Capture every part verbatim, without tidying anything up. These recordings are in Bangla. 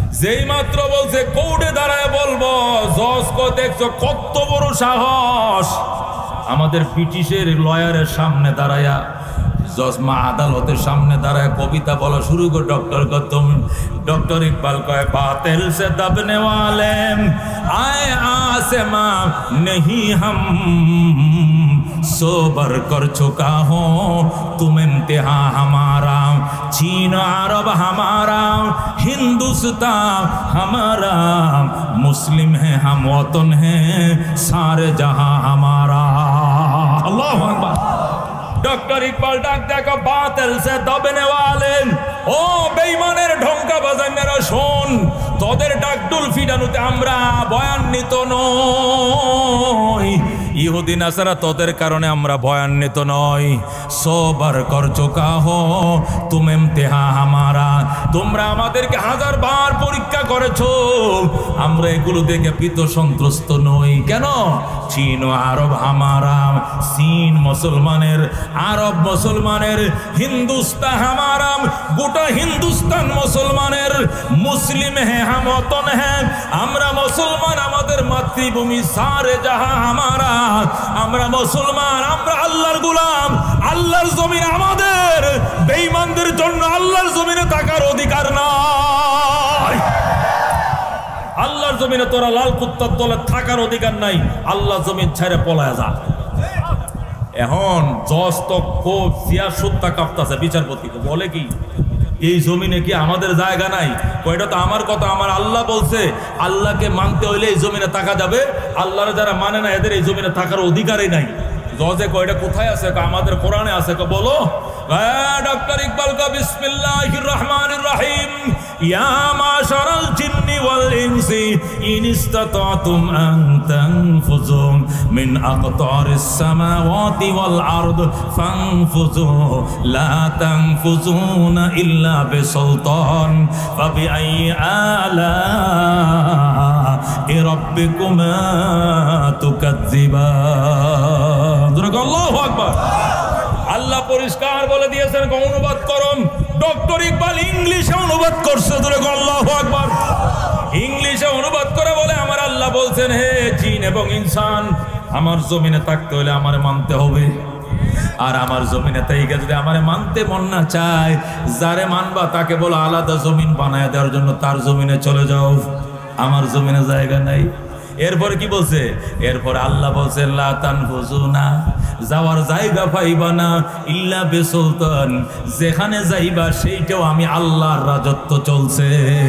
যেই মাত্র বলছে কোর্টে দাঁড়ায় বলবো, জজ কো দেখছো কত বড় সাহস, আমাদের ব্রিটিশের লয়ারের সামনে দাঁড়ায়া জজ মা আদালতের সামনে দাঁড়ায় কবিতা বলা শুরু করে ডক্টর গৌতম डॉक्टर इकबाल कहे बातिल से दबने वाले आए आसमा नहीं हम सोबर कर चुका हो तुम इम्तिहा हमारा चीन अरब हमारा हिंदुस्तान हमारा मुस्लिम है हम वतन है सारे जहां हमारा। अल्लाह अकबर। डॉक्टर इकबाल डाक देखो बातिल से दबने वाले ও বেঈমানের ঢঙ্কা বাজায় মেরা শোন, তোদের ডাকডুল ফিডানুতে আমরা ভয়ান্বিত নই, ইহুদি নাসারা তোদের কারণে আমরা ভয়ান্বিত নই। সোবার কর চোকা হো তুম ইমতিহা হামারা, তোমরা আমাদেরকে হাজার বার পরীক্ষা করেছো, আমরা এগুলো দেখে ভীত সন্ত্রস্ত নই। কেন? চীন ও আরব হামারা, চীন মুসলমানের, আরব মুসলমানের, হিন্দুস্তান হামারা, গোটা হিন্দুস্তান মুসলমানের, মুসলিম হ্যাঁ হাম ওতন হ্যাঁ, আমরা মুসলমান, আমাদের মাতৃভূমি সারে জাহাঁ হামারা, আমরা মুসলমান, আমরা আল্লাহর গোলাম, আল্লাহর জমিন আমাদের, বেঈমানদের জন্য আল্লাহর জমিনে থাকার অধিকার নাই। আল্লাহর জমিনে তোরা লাল কুত্তার দলে থাকার অধিকার নাই, আল্লাহ জমিন ছেড়ে পলায় যা। এখন জজ তো খুব সিয়াসুত্তা কাঁপতাছে, বিচারপতিকে বলে কি এই জমিনে কি আমাদের জায়গা নাই? কয়টা তো আমার কথা, আমার আল্লাহ বলছে আল্লাহকে মানতে হইলে এই জমিনে থাকা যাবে, আল্লাহর যারা মানে না এদের এই জমিনে থাকার অধিকারই নাই। জজে কয়টা কোথায় আছে? আমাদের কোরআনে আছে, বলো। ডক্টর ইকবাল কা বিসমিল্লাহির রহমানির রহিম ইয়া মাশারাল জিন্নি ওয়াল ইনসি ইন ইসতাতাতুম আন তানফুযু মিন আকতারিস সামাওয়াতি ওয়াল আরদ ফানফুযু লা তানফুযুনা ইল্লা বিসুলতান ফাবিআইয়ি আলা'i রাব্বিকুমা তুকাজ্জিবান। আল্লাহু আকবার। আল্লাহ পরিষ্কার বলে দিয়েছেন, অনুবাদ করুন। ডক্টর ইকবাল ইংলিশে অনুবাদ করছে, আল্লাহু আকবার। ইংলিশে অনুবাদ করে বলে আমার আল্লাহ বলছেন, হে জিন এবং ইনসান, আমার জমিনে থাকতে হলে আমারে মানতে হবে, আর আমার জমিনে তাইকে যদি আমারে মানতে মন না চায়, যারে মানবা তাকে বলো আলাদা জমিন বানায় দেওয়ার জন্য তার জমিনে চলে যাও, আমার জমিনে জায়গা নাই। এরপরে কি বলছে? এরপর আল্লাহ বলছে লা তানফুযুনা, যাওয়ার জায়গা পাইবা না ইল্লা বিসুলতান, যেখানে যাইবা সেইটাও আমি আল্লাহর রাজত্ব চলছে,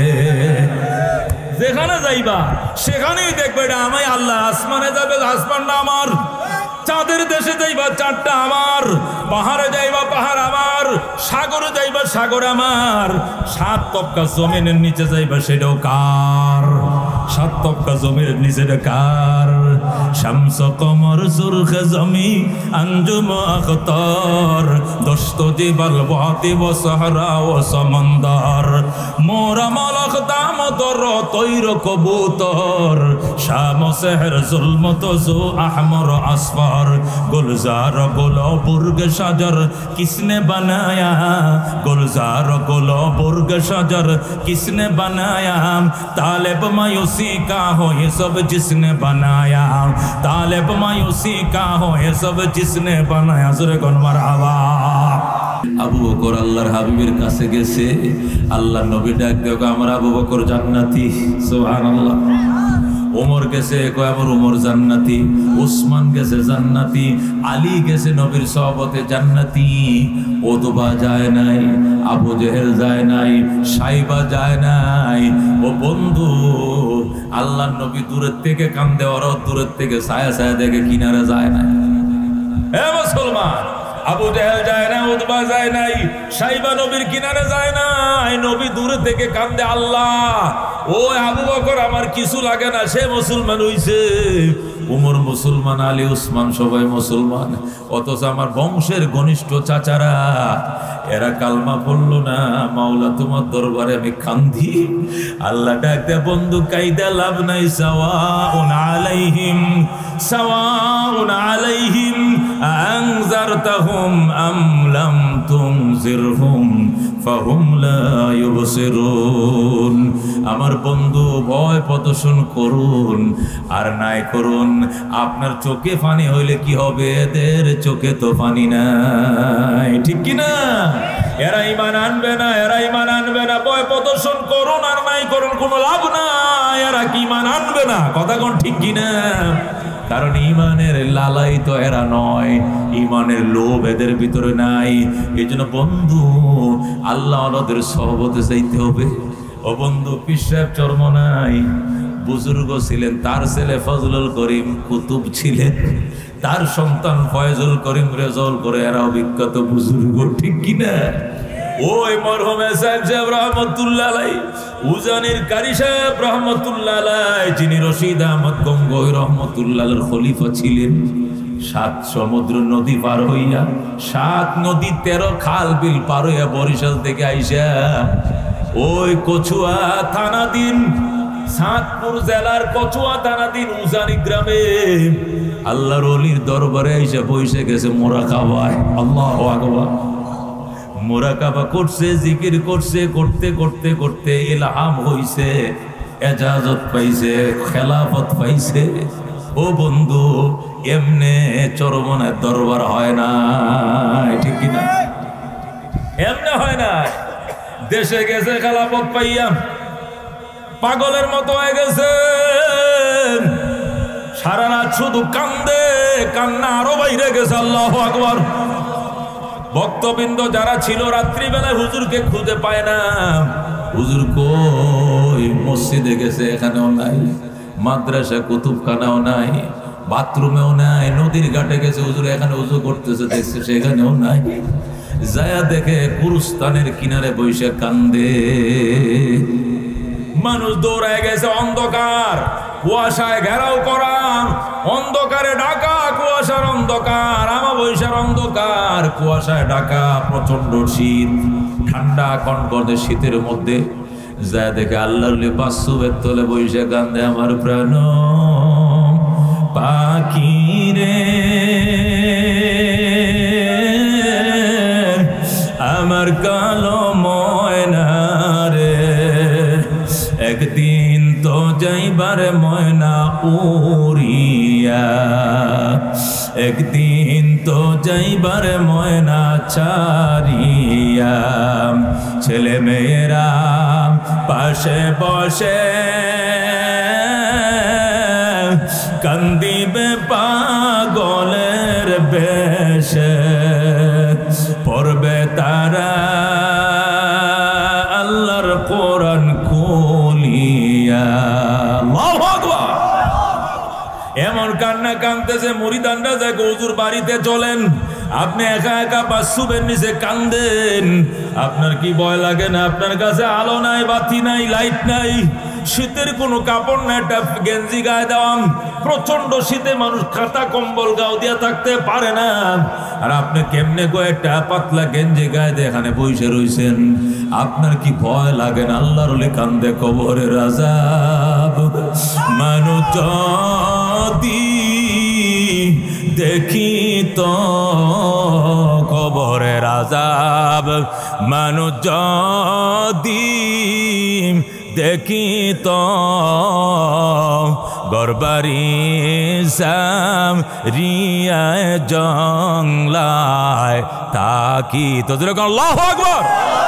যেখানে যাইবা সেখানেই দেখবে এটা আমি আল্লাহ। আসমানে যাবে আসমানটা আমার, চাঁদের দেশে যাইবা চাঁদটা আমার, পাহাড়ে যাইবা পাহাড় আমার, সাগরে যাইবা সাগর আমার, সাত তবকা জমিনের নিচে যাইবা সেটাও কার, সাত তবকা জমিনের নিচে কার? শামস কমর সুরখ জমি আঞ্জুম আখতার দস্ত জিবাল ওয়াতি ও সাহরা ও সমন্দর মোরা মলক দামদর তৈর কবুতর শাম সেহর জুলমত জু আহমর আসফর গুলজার গুলো বুর্গ শাজর কিসনে বানায়া गुलजार गुलो बुर्ग शजर किसने बनाया तालिब मायूसी का हो ये सब जिसने बनाया तालिब मायूसी का हो ये सब जिसने बनाया सुरे कौन मरहबा। আবু বকর আল্লাহর হাবিবের কাছে গেছে, আল্লাহ নবী ডাক দেয় আমার আবু বকর জান্নাতি, সুবহানাল্লাহ। ওমর গেছে কয় আমার ওমর জান্নাতি, উসমান গেছে জান্নাতি, আলী গেছে নবীর সহবতে জান্নাতি। ওতবা যায় নাই, আবু জেহেল যায় নাই, সাইবা যায় নাই। ও বন্ধু, আল্লাহ নবী দূরের থেকে কান্দে, ওরা দূরের থেকে ছায়া ছায়া দেখে কিনারে যায় না। হে মুসলমান, আবু জেহেল যায় না, উতবা যায় নাই, সাইবা নবীর কিনারে যায় নাই, নবী দূরে থেকে কান্দে আল্লাহ ও আবু বকর আমার কিছু লাগে না, সে মুসলমান হইছে। উমর মুসলমান, আলী উসমান সবাই মুসলমান, অথচ আমার বংশের ঘনিষ্ঠ চাচারা এরা কালমা পড়লো না। মাওলা তোমার দরবারে আমি কান্দি। আল্লাহ ডাক দে বন্ধু কাইদা লাভ নাই, সাওয়াউন আলাইহিম সাওয়াউন আলাইহিম আনজারতাহুম আম লাম তুনজিরহুম ফাহুম লা ইউবসিরুন। আমার বন্ধু ভয় প্রদর্শন করুন আর নাই করুন। আপনার চোখে পানি হইলে কি হবে? এদের চোখে তো পানি নাই, ঠিক কি না? এরা ঈমান আনবে না, এরা ঈমান আনবে না। ভয় প্রদর্শন করুন আর নাই করুন, কোনো লাভ নাই। এরা কি ঈমান আনবে না? কথা কোন ঠিক কি না? কারণ ঈমানের লালাই তো এরা নয়, ঈমানের লোভ এদের ভিতরে নাই। এই জন্য বন্ধু আল্লাহ আল্লাহদের সহবতে চাইতে হবে। ও বন্ধু, পীর সাহেব চরমনাই বুজুর্গ ছিলেন, তার ছেলে ফজলুল করিম কুতুব ছিলেন, তার সন্তান ফয়জুল করিম রেজল করে, এরা অভিজ্ঞত বুজুর্গ, ঠিক কিনা? ওই মরহুম সাহেব সাহেব রহমতুল্লাহ আলাই, উজানির কারি সাহেব রহমতুল্লাহ আলাই, যিনি রশিদ আহমদ গঙ্গোই রহমতুল্লাহর খলিফা ছিলেন, সাত সমুদ্র নদী পার হইয়া, সাত নদী তেরো খাল বিল পার হইয়া বরিশাল থেকে আইসা ওই কচুয়া থানাধীন সাতপুর জেলার কচুয়া থানাধীন উজানি গ্রামে আল্লাহর ওলির দরবারে আইসা বসে গেছে মোরাকাবায়। আল্লাহু আকবার। মোরাকাবা করছে, জিকির করছে, করতে করতে করতে ইলহাম হইছে, এজাজত পাইছে, খেলাফত পাইছে। ও বন্ধু, এমনে চরমনের দরবার হয় না, ঠিক কিনা? এমনে হয় না। দেশে গেছে খেলাফত পাইয়া পাগলের মতো হয়ে গেছে, সারা রাত শুধু কান্দে, কান্না আরো বাইরে গেছে। আল্লাহু আকবার। ভক্তবৃন্দ যারা ছিল রাত্রিবেলায় হুজুরকে খুঁজে পায় না। হুজুর কই? মসজিদে গেছে, এখানেও নাই। মাদ্রাসা কুতুবখানাও নাই, বাথরুমেও নাই। নদীর ঘাটে গেছে, হুজুর এখানে উজু করতেছে, দেখছে সেখানেও নাই। যায়া দেখে গুরুস্থানের কিনারে বসে কান্দে। মানুষ দৌড়ায় গেছে, অন্ধকার, কুয়াশায় ঘেরাও করা, অন্ধকারে ঢাকা, কুয়াশার অন্ধকার, আমাবস্যার অন্ধকার, কুয়াশায় ঢাকা, প্রচন্ড শীত, ঠান্ডা কনকনে শীতের মধ্যে যা দেখে আল্লাহর বাসুবের তলে বসে কান্দে। আমার প্রাণ পাখি রে, আমার কালো ময়না রে, একদিন তো যাইবারে ময়না উড়িয়া, একদিন তো যাইবারে ময়না ছাড়িয়া। ছেলে মেয়েরা পাশে বসে কান্দিবে পাগলের বেশে, পড়বে তারা আল্লাহর কোরআন খুলিয়া। আল্লাহু আকবার। এমন কান্না কান্দতেছে, মুরিদানরা যায় হুজুর বাড়িতে চলেন, আপনি একা একা বাসুবের নিচে কান্দেন, আপনার কি ভয় লাগে না? আপনার কাছে আলো নাই, বাতি নাই, লাইট নাই, শীতের কোনো কাপড় না, একটা গেঞ্জি গায়ে দেওয়াম, প্রচন্ড শীতে মানুষ খাতা কম্বল গাও দিয়া থাকতে পারে না, আর আপনি কেমনে গো একটা পাতলা গেঞ্জি গায়ে দিয়ে এখানে বসে রইছেন? আপনার কি ভয় লাগে না? আল্লাহর ওলি কান্দে কবরের আযাব। মানুষ যদি দেখি তো কবরের আযাব, মানুষ যদি দেখি তো গরবারি সাম রিয়ায় জংলায় তাকি তো যেরকম। আল্লাহু আকবার।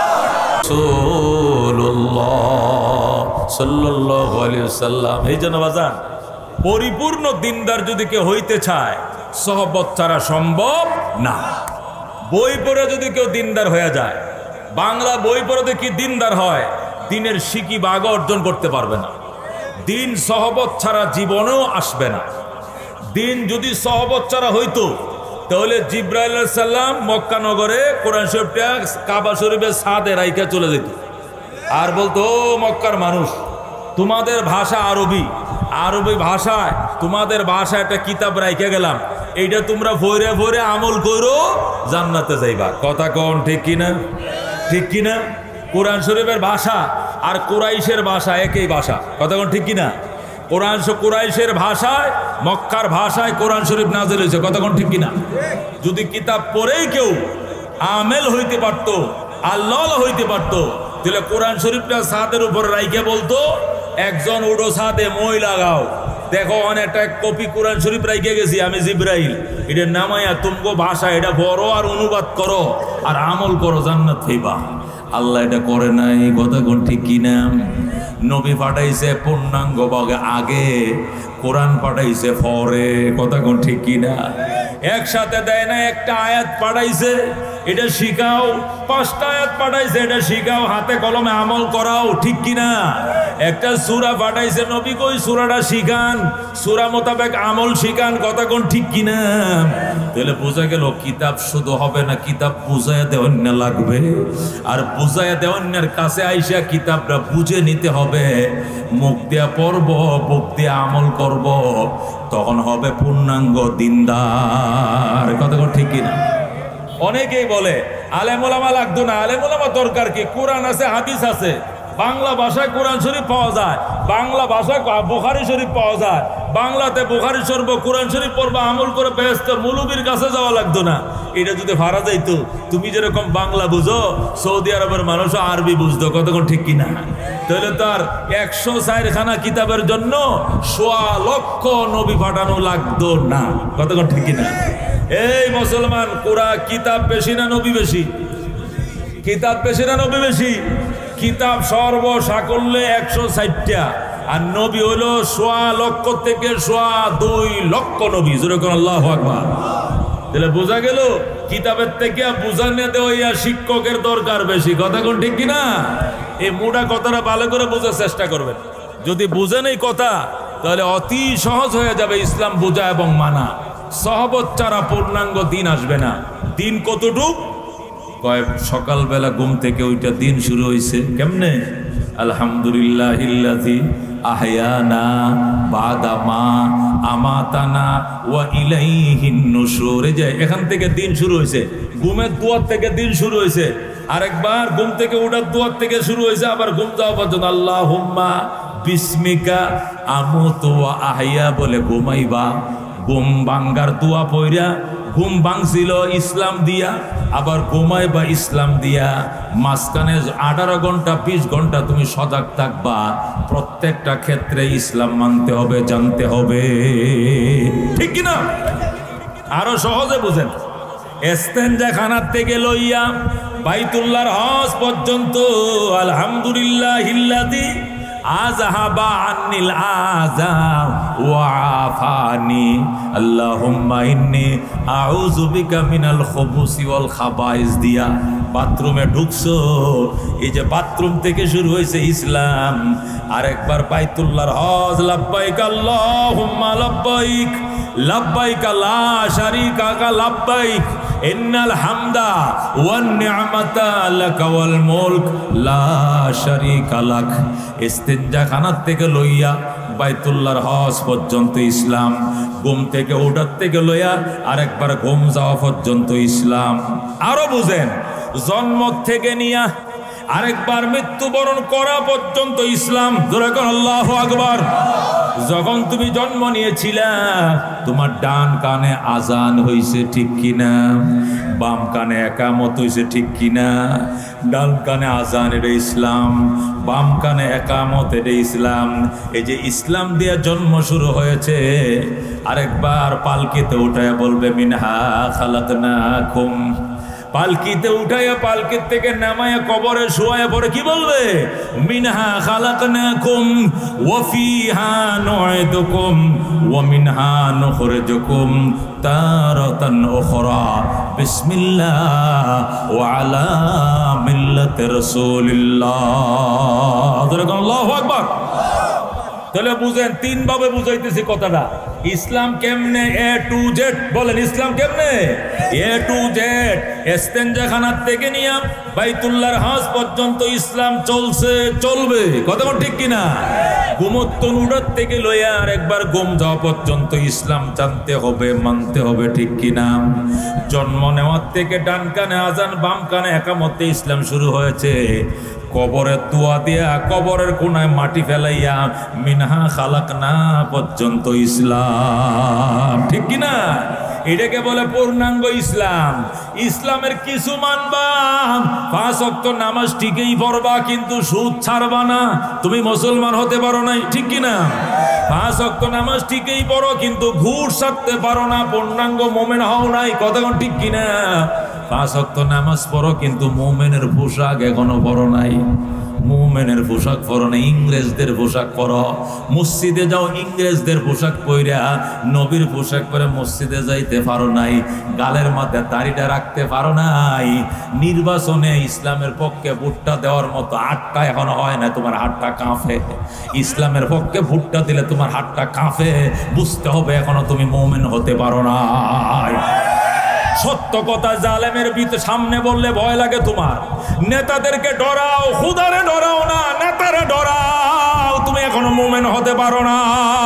রাসূলুল্লাহ সাল্লাল্লাহু আলাইহি ওয়াসাল্লাম। এই জন্য বাজান, পরিপূর্ণ দিনদার যদি কেউ হইতে চায়, সহবত ছাড়া সম্ভব না। বই পড়ে যদি কেউ দিনদার হয়ে যায়, বাংলা বই পড়ে দেখি দিনদার হয়, দিনের শিকি বাগ অর্জন করতে পারবে না। দিন সহবত ছাড়া জীবনেও আসবে না। দিন যদি সহবত ছাড়া হইতো, তাহলে জিব্রাইল আলাইহিস সালাম মক্কা নগরে কোরআন শরীফটা কাবা শরীফের ছাদে রাইখা চলে যেত, আর বলতো, ও মক্কার মানুষ, তোমাদের ভাষা আরবি, আরবি ভাষায় তোমাদের ভাষায় একটা কিতাব রাইখা গেলাম, এইটা তোমরা ভরে ভরে আমল করো, জান্নাতে যাইবা। কথা কোন ঠিক কিনা? ঠিক কিনা? কোরআন শরীফের ভাষা আর কুরাইশের ভাষা একই ভাষা। কথা কোন ঠিক কিনা? কোরআন কুরাইশের ভাষায়, মক্কার ভাষায় কোরআন শরীফ নাযিল হয়েছে। কথা কোন ঠিক কিনা? যদি কিতাব পড়েই কেউ আমেল হইতে পারত, আল্লাহ হইতে পারতো, তাহলে কোরআন শরীফটা ছাদের উপর রাইকে বলতো একজন উডো ছাদে মই লাগাও, দেখো অনেকটা কপি কোরআন শরীফ রাইকে গেছি আমি জিব্রাইল, এটা নামাইয়া তুমগো ভাষা এটা বড় আর অনুবাদ করো আর আমল করো, জান্নাত পাইবা। আল্লাহ এটা করে নাই, কথা কোন ঠিক কিনা? নবী পাঠাইছে পূর্ণাঙ্গ ভাগে আগে, কোরআন পাঠাইছে পরে, কথা কোন ঠিক কিনা? একসাথে দেয় না, একটা আয়াত পাঠাইছে এটা শিখাও, পাঁচটা আয়াত পাঠাইছে এটা শিখাও, হাতে কলমে আমল করাও, ঠিক কিনা? একটা সূরা পাঠাইছে নবী কই সূরাটা শিখান, সূরা মোতাবেক আমল শিখান, কথা কোন ঠিক কিনা? তাহলে বোঝা গেল কিতাব শুধু হবে না, কিতাব বুঝাইয়া দেওয়ান্য লাগবে, আর বুঝাইয়া দেওয়ান্যের কাছে আইসা কিতাবটা বুঝে নিতে হবে, মুখ দিয়া পড়ব, বুক দিয়া আমল করব, তখন হবে পূর্ণাঙ্গ দিনদার, কথা কোন ঠিক কিনা? অনেকেই বলে আলেম ওলামা লাগতো না, আলেম ওলামা দরকার কি? কোরআন আছে, হাদিস আছে, বাংলা ভাষায় কোরআন শরীফ পাওয়া যায়, বাংলা ভাষায় বুখারী শরীফ পাওয়া যায়, বাংলাতে বুখারী শরীফ কোরআন শরীফ পড়বা, আমল করে বেহেশত মুলুবির কাছে যাওয়া লাগতো না। এটা যদি ফারা যাইতো, তুমি যেরকম বাংলা বুঝো সৌদি আরবের মানুষও আরবি বুঝতো, কতক্ষণ ঠিক কিনা? তাহলে তার একশো চারখানা কিতাবের জন্য সোয়া লক্ষ নবী পাঠানো লাগতো না, কতক্ষণ ঠিক কিনা? এই মুসলমান, কোরআন কিতাব বেশি না নবী বেশি? কিতাব বেশি না নবী বেশি? কিতাব সর্ব সাকল্যে একশো ষাটটা, আর নবী হইল সোয়া লক্ষ থেকে সোয়া দুই লক্ষ নবী, যেরকম আল্লাহু আকবার। তাহলে বোঝা গেল কিতাবের থেকে বুঝানো দেওয়া শিক্ষকের দরকার বেশি, কথা কোন ঠিক কিনা? এই মোটা কথাটা ভালো করে বোঝার চেষ্টা করবেন, যদি বুঝেন এই কথা তাহলে অতি সহজ হয়ে যাবে ইসলাম বোঝা এবং মানা। সহবত ছাড়া পূর্ণাঙ্গ দিন আসবে না। দিন কতটুক? কয় সকালবেলা ঘুম থেকে ওইটা দিন শুরু হয়েছে কেমনে? আলহামদুলিল্লাহিল্লাযী আহয়ানা বাদা মা আমাতানা ওয়া ইলাইহিন নুশুর। এই যে এখান থেকে দিন শুরু হয়েছে, ঘুমের দুয়ার থেকে দিন শুরু হয়েছে, আরেকবার ঘুম থেকে ওঠার দুয়ার থেকে শুরু হয়েছে, আবার ঘুম যাওয়া পর্যন্ত আল্লাহুম্মা বিসমিকা আমুতু ওয়া আহয়া বলে ঘুমাইবা। ঘুম ভাঙ্গার দোয়া পইরা, ঘুম ভাঙছিল ইসলাম দিয়া, আবার ঘুমাই বা ইসলাম দিয়া, মাঝখানে আঠারো ঘন্টা বিশ ঘন্টা তুমি সজাগ থাকবা। প্রত্যেকটা ক্ষেত্রে ইসলাম মানতে হবে, জানতে হবে, ঠিক কিনা? আরো সহজে বুঝেন, ইস্তেঞ্জা খানার থেকে লইয়া বাইতুল্লাহর হজ পর্যন্ত আলহামদুলিল্লাহিল্লাযী আযহাবা আন্নিল আযা ওয়া আফানি আল্লাহুম্মা ইন্নী আউযু বিকা মিনাল খুবুসি ওয়াল খাবাইস দিয়া বাথরুমে ঢুকছো। এই যে বাথরুম থেকে শুরু হয়েছে ইসলাম। আরেকবার বাইতুল্লাহর হজ, লাব্বাইক আল্লাহুম্মা লাব্বাইক লাব্বাইক লা শারীকা লাকা লাব্বাইক ইন্নাল হামদা ওয়ান নি'মাতা লাকা ওয়াল মুলক লা শারীকা লাক। ইস্তেঞ্জা খানার থেকে লইয়া বাইতুল্লাহর হজ পর্যন্ত ইসলাম। ঘুম থেকে ওঠার থেকে লইয়া আরেকবার ঘুম যাওয়া পর্যন্ত ইসলাম। আরো বুঝেন, জন্ম থেকে নিয়া আরেকবার মৃত্যুবরণ করা পর্যন্ত ইসলাম। জোরে কোন আল্লাহু আকবার। যখন তুমি জন্ম নিয়েছিলা তোমার ডান কানে আজান হইছে, ঠিক কিনা? বাম কানে একামত হইছে, ঠিক কিনা? ডান কানে আজান, এটা ইসলাম। বাম কানে একামত, এটা ইসলাম। এই যে ইসলাম দিয়ে জন্ম শুরু হয়েছে। আরেকবার পালকিতে উঠায় বলবে মিনহা খালাকনাকুম। পালকিতে উঠাইয়া পালকির থেকে নামায়া কবরে শোয়া পরে কি বলবে? মিনহা খালাকনাকুম ওয়া ফিহা নুঈদুকুম ওয়া মিনহা নুখরিজুকুম তারাতান উখরা বিসমিল্লাহ ওয়া আলা মিল্লাতি রাসূলিল্লাহ। আল্লাহু আকবার। তাহলে বুঝেন, তিন ভাবে বুঝাইতেছি কথাটা। ইসলাম কেমনে? এ টু জেড বলেন, ইসলাম কেমনে? এ টু জেড। ইস্তেঞ্জা খানার থেকে নিয়ে বাইতুল্লাহর হজ পর্যন্ত ইসলাম চলছে, চলবে, কথা ঠিক কিনা? ঘুমোত্তন উঠার থেকে লইয়া আর একবার ঘুম যাওয়া পর্যন্ত ইসলাম জানতে হবে, মানতে হবে, ঠিক কিনা? জন্ম নেওয়ার থেকে ডান কানে আজান, বাম কানে একামতে ইসলাম শুরু হয়েছে। কবরের দোয়া দিয়া কবরের কোনায় মাটি ফেলাইয়া মিনহা খালাকনা পর্যন্ত ইসলাম, ঠিক কিনা? এটাকে বলে পূর্ণাঙ্গ ইসলাম। ইসলামের কিছু মানবা, পাঁচ ওয়াক্ত নামাজ ঠিকই পড়বা, কিন্তু সুদ ছাড়বা না, তুমি মুসলমান হতে পারো নাই, ঠিক কিনা? পাঁচ ওয়াক্ত নামাজ ঠিকই পড়ো, কিন্তু ঘুষ ছাড়তে পারো না, পূর্ণাঙ্গ মোমেন হও নাই, কথা ঠিক কিনা? পাঁচ ওয়াক্ত নামাজ পড়ো, কিন্তু মোমেনের পোশাক এখনো পরো নাই, মুমিনের পোশাক পরো না, ইংরেজদের পোশাক পরো। মসজিদে যাও, ইংরেজদের পোশাক পইরা নবীর পোশাক পরে মসজিদে যাইতে পারো নাই, গালের মাথায় দাড়িটা রাখতে পারো নাই। নির্বাচনে ইসলামের পক্ষে ভোটটা দেওয়ার মতো হাতটা এখনো হয় না, তোমার হাতটা কাঁপে। ইসলামের পক্ষে ভোটটা দিলে তোমার হাতটা কাঁপে, বুঝতে হবে এখনো তুমি মুমিন হতে পারো না। সত্য কথা জালেমের ভিতরে সামনে বললে ভয় লাগে তোমার। নেতাদেরকে ডরাও, খুদারে ডরাও না, নেতারে ডরাও, তুমি এখনো মুমিন হতে পারো না।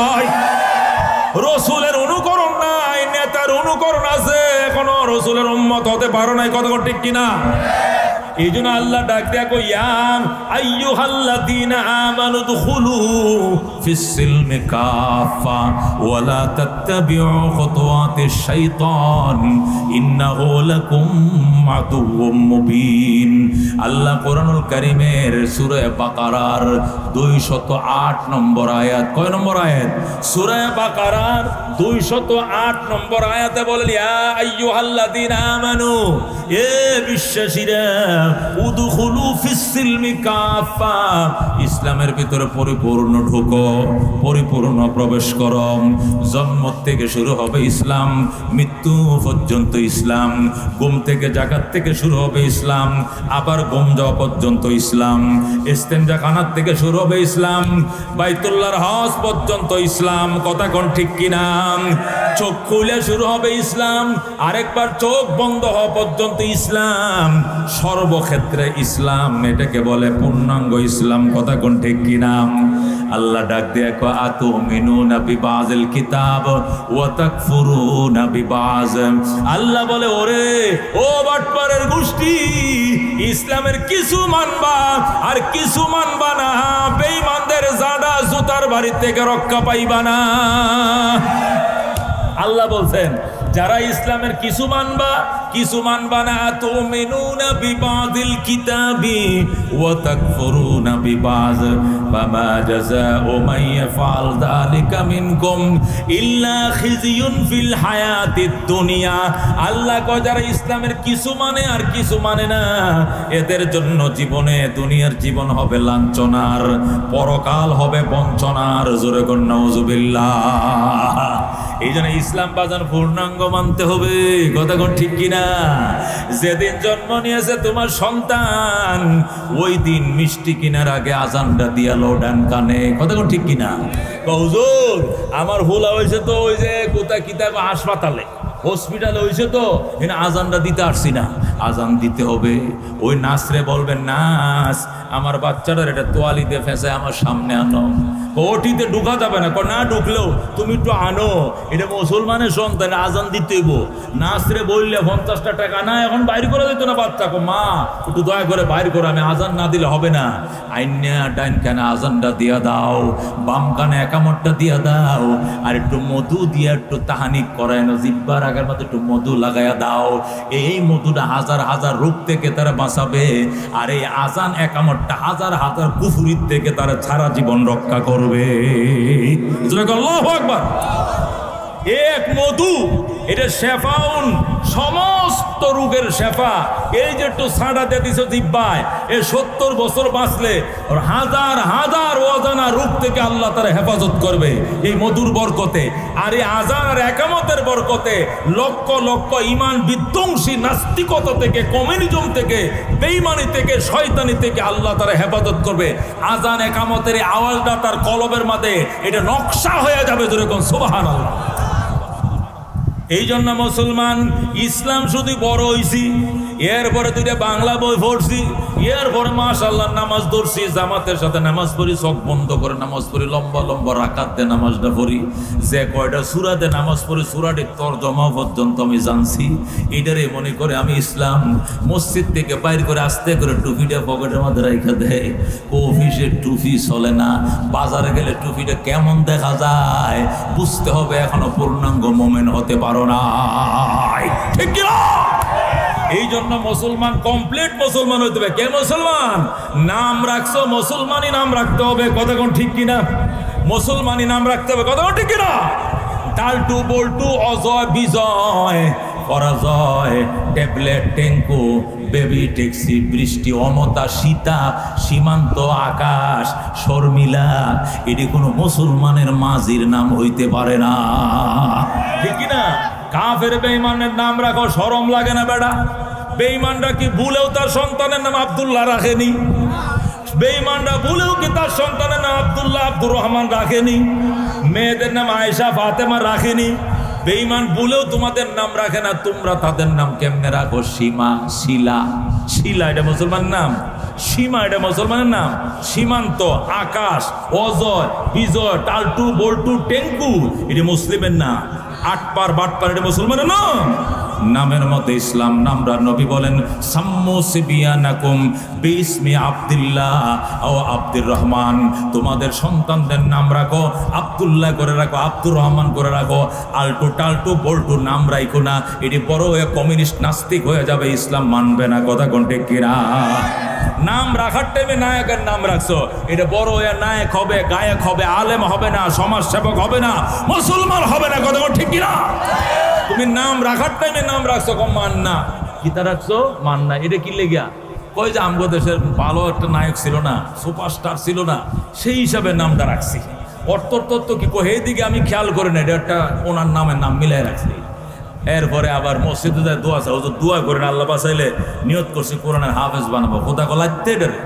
রসুলের অনুকরণ নাই, নেতার অনুকরণ আছে, এখনো রসুলের উম্মত হতে পারো নাই, কথা ঠিক কিনা? এই জন্য আল্লাহ ডাক দেয়া কই, ইয়া আইয়ুহাল্লাযীনা আমানু দুখুলু ফিস সিলমি কাফা ওয়া লা তাত্তাবিউ খুতুওয়াতিশ শাইতান ইন্নাহু লাকুম আদুউম মুবিন। আল্লাহ কোরআনুল কারীমের সূরা বাকারার দুইশত আট নম্বর আয়াত, কয় নম্বর আয়াত? সূরা বাকারার দুইশত আট নম্বর আয়াতে বলেন, ইয়া আইয়ুহাল্লাযীনা আমানু, এ বিশ্বাসীরা, উদখুলু ফিস সিলমি কাফা, ইসলামের ভিতরে পরিপূর্ণ ঢুকো, পরিপূর্ণ প্রবেশ করো। জন্ম থেকে শুরু হবে ইসলাম, মৃত্যু পর্যন্ত ইসলাম। ঘুম থেকে জাগাত থেকে শুরু হবে ইসলাম, আবার ঘুম যাওয়া পর্যন্ত ইসলাম। ইস্তেঞ্জা খানার থেকে শুরু হবে ইসলাম, বাইতুল্লাহর হজ পর্যন্ত ইসলাম, কথা কোন ঠিক কিনা? চোখ খুলে শুরু হবে ইসলাম, আরেকবার চোখ বন্ধ হওয়া পর্যন্ত ইসলাম, সর্বক্ষেত্রে ইসলাম, এটাকে বলে পূর্ণাঙ্গ ইসলাম, কথা কোন ঠিক কিনা? আল্লাহ ডাক দিয়ে কয়, আতুমিনুনা বিবাযিল কিতাব ওয়া তাকফুরুনা বিবায। আল্লাহ বলে, ওরে ও বাটপারের গোষ্ঠী, ইসলামের কিছু মানবা আর কিছু মানবা না, বেঈমানদের জাডা জুতার বাড়ি থেকে রক্ষা পাইবা না। আল্লাহ বলছেন, যারা ইসলামের কিছু মানবা কিছু মানবা না, তুমিনুনা বিবাযিল কিতাবি ওয়া তাকফুরুনা বিবায, ফামা জাযাউ মান ইয়াফআল যালিকা মিনকুম ইল্লা খিজিয়ুন ফিল হায়াতিদ দুনিয়া। আল্লাহ কয়, যারা ইসলামের কিছু মানে আর কিছু মানে না, এদের জন্য জীবনে দুনিয়ার জীবন হবে লাঞ্ছনার, পরকাল হবে বঞ্চনার। জোরে কোন নাউযুবিল্লাহ। এই জন্য ইসলাম বাজার পূর্ণাঙ্গ মানতে হবে, কথা কোন ঠিক কিনা? যেদিন জন্ম নিয়েছে তোমার সন্তান, ওই দিন মিষ্টি কিনার আগে আজানটা দিয়া লো ডান কানে, কথা কোন ঠিক কিনা? হুজুর আমার ভুলা হয়েছে তো, ওই যে কোথায় কিতাব হাসপাতালে হসপিটালে হয়েছে তো, এখানে আজানটা দিতে আসছি না, আজান দিতে হবে। ওই নাসরে বলবেন, নাস আমার বাচ্চাটার এটা তোয়ালি দিয়ে ফেঁসে আমার সামনে আনো। ওটিতে ঢুকা যাবে না, না ঢুকলেও তুমি একটু আনো, এটা মুসলমানের সন্তান, আজান দিতেইব। নাসরে বললে পঞ্চাশটা টাকা না, এখন বাইর করে দিত না বাচ্চাকে, মা একটু দয়া করে বাইর করে, আমি আজান না দিলে হবে না। আইনা ডাইন কানে আজানটা দিয়া দাও, বাম কানে একামতটা দিয়া দাও, আর একটু মধু দিয়ে একটু তাহানিক করায় না, জিব্বার আগের মধ্যে একটু মধু লাগাইয়া দাও। এই মধুটা হাজার হাজার রোগ থেকে তারা বাঁচাবে, আর এই আজান একামতটা হাজার হাজার কুফরির থেকে তারা সারা জীবন রক্ষা করবে। আল্লাহু আকবার। এক মধু, এটা শেফাউন, সমস্ত রোগের শেফা। এই যে একটু ছাড়া দিয়ে দিছ জিব্বায়, এ সত্তর বছর বাঁচলে হাজার হাজার অজানা রোগ থেকে আল্লাহ তারা হেফাজত করবে এই মধুর বরকতে। আর এই আজান আর একামতের বরকতে লক্ষ লক্ষ ইমান বিধ্বংসী নাস্তিকতা থেকে, কমিউনিজম থেকে, বেঈমানি থেকে, শয়তানি থেকে আল্লাহ তারা হেফাজত করবে। আজান একামতের এই আওয়াজটা তার কলবের মাঝে এটা নকশা হয়ে যাবে, যেরকম সুবহানাল্লাহ। এই জন্য মুসলমান ইসলাম শুধু বড় হইছি, এরপরে দুইটা বাংলা বই পড়ছি, এরপরে মাশাআল্লাহ নামাজ ধরছি, জামাতের সাথে নামাজ পড়ি, চোখ বন্ধ করে নামাজ পড়ি, লম্বা লম্বা রাকাতে নামাজটা পড়ি, যে কয়টা সূরাতে নামাজ পড়ি সূরাটির তরজমা পর্যন্ত আমি জানছি। এটারে মনে করে আমি ইসলাম। মসজিদ থেকে বাইর করে আস্তে করে টুপিটা পকেটের মধ্যে রেখে দেয়। অফিসে টুপি চলে না, বাজারে গেলে টুপিটা কেমন দেখা যায় বুঝতে হবে, এখনো পূর্ণাঙ্গ মোমেন হতে পারো না, ঠিক কি না? এই জন্য মুসলমান কমপ্লিট মুসলমান হইতে হবে। কে মুসলমান? নাম রাখছো মুসলমানই নাম রাখতে হবে, কথা কোন ঠিক কিনা? মুসলমানই নাম রাখতে হবে, কথা কোন ঠিক কিনা? টালটু বল্টু, অজয় বিজয়, পরাজয়, ট্যাবলেট, টেঙ্কু, বেবি, ট্যাক্সি, বৃষ্টি, অমতা, সীতা, সীমান্ত, আকাশ, শর্মিলা, এটি কোনো মুসলমানের মাঝির নাম হইতে পারে না, ঠিক কিনা? কাফের বেঈমানের নাম রাখো, শরম লাগে না বেটা? বেঈমানরা কি ভুলেও তার সন্তানের নাম আব্দুল্লাহ রাখেনি? বেঈমানরা ভুলেও কি তার সন্তানের নাম আব্দুল্লাহ, আব্দুর রহমান রাখেনি? মেয়েদের নাম আয়েশা, ফাতেমা রাখেনি? বেঈমান ভুলেও তোমাদের নাম রাখে না, তোমরা তাদের নাম কেমনে রাখো? সীমা, শিলা। শিলা এটা মুসলমানের নাম? সীমা এটা মুসলমানের নাম? সীমান্ত, আকাশ, অজয়, বিজয়, টালটু বল্টু, টেঙ্কু, এটা মুসলিমের নাম। আটপার বাটপার এটা মুসলমানের নাম? নামের মধ্যে ইসলাম। নামরা নবী বলেন সাম্মু সিবিয়ানাকুম বিসমি আব্দুল্লাহ ও আব্দুর রহমান, তোমাদের সন্তানদের নাম রাখো আব্দুল্লাহ করে রাখো, আব্দুর রহমান করে রাখো, আলটু টালটু বল্টু নাম রাখো না, এটি বড় হয়ে কমিউনিস্ট নাস্তিক হয়ে যাবে, ইসলাম মানবে না, কথা কোন ঠিক কিনা? নাম রাখার টাইমে নায়কের নাম রাখছো, এটা বড় হয়ে নায়ক হবে, গায়ক হবে, আলেম হবে না, সমাজ সেবক হবে না, মুসলমান হবে না, কথা কোন ঠিক কিনা? তুমি নাম রাখার টাইমে নাম রাখছো কম মান না, কিতা রাখছো মান না, এটা কি লেগা? কই যে আমগো দেশের ভালো একটা নায়ক ছিল না, সুপারস্টার ছিল না, সেই হিসাবে নামটা রাখছি। অর্থ তত্ত্ব কি কো এই দিকে আমি খেয়াল করে না, এটা একটা ওনার নামের নাম মিলাই রাখছি। এরপরে আবার মসজিদে যায় দোয়া চাও, দোয়া করে আল্লাহ বাঁচাইলে নিয়ত করছি কোরআনের হাফেজ বানাবো, খোদা গলাইতে ডেরে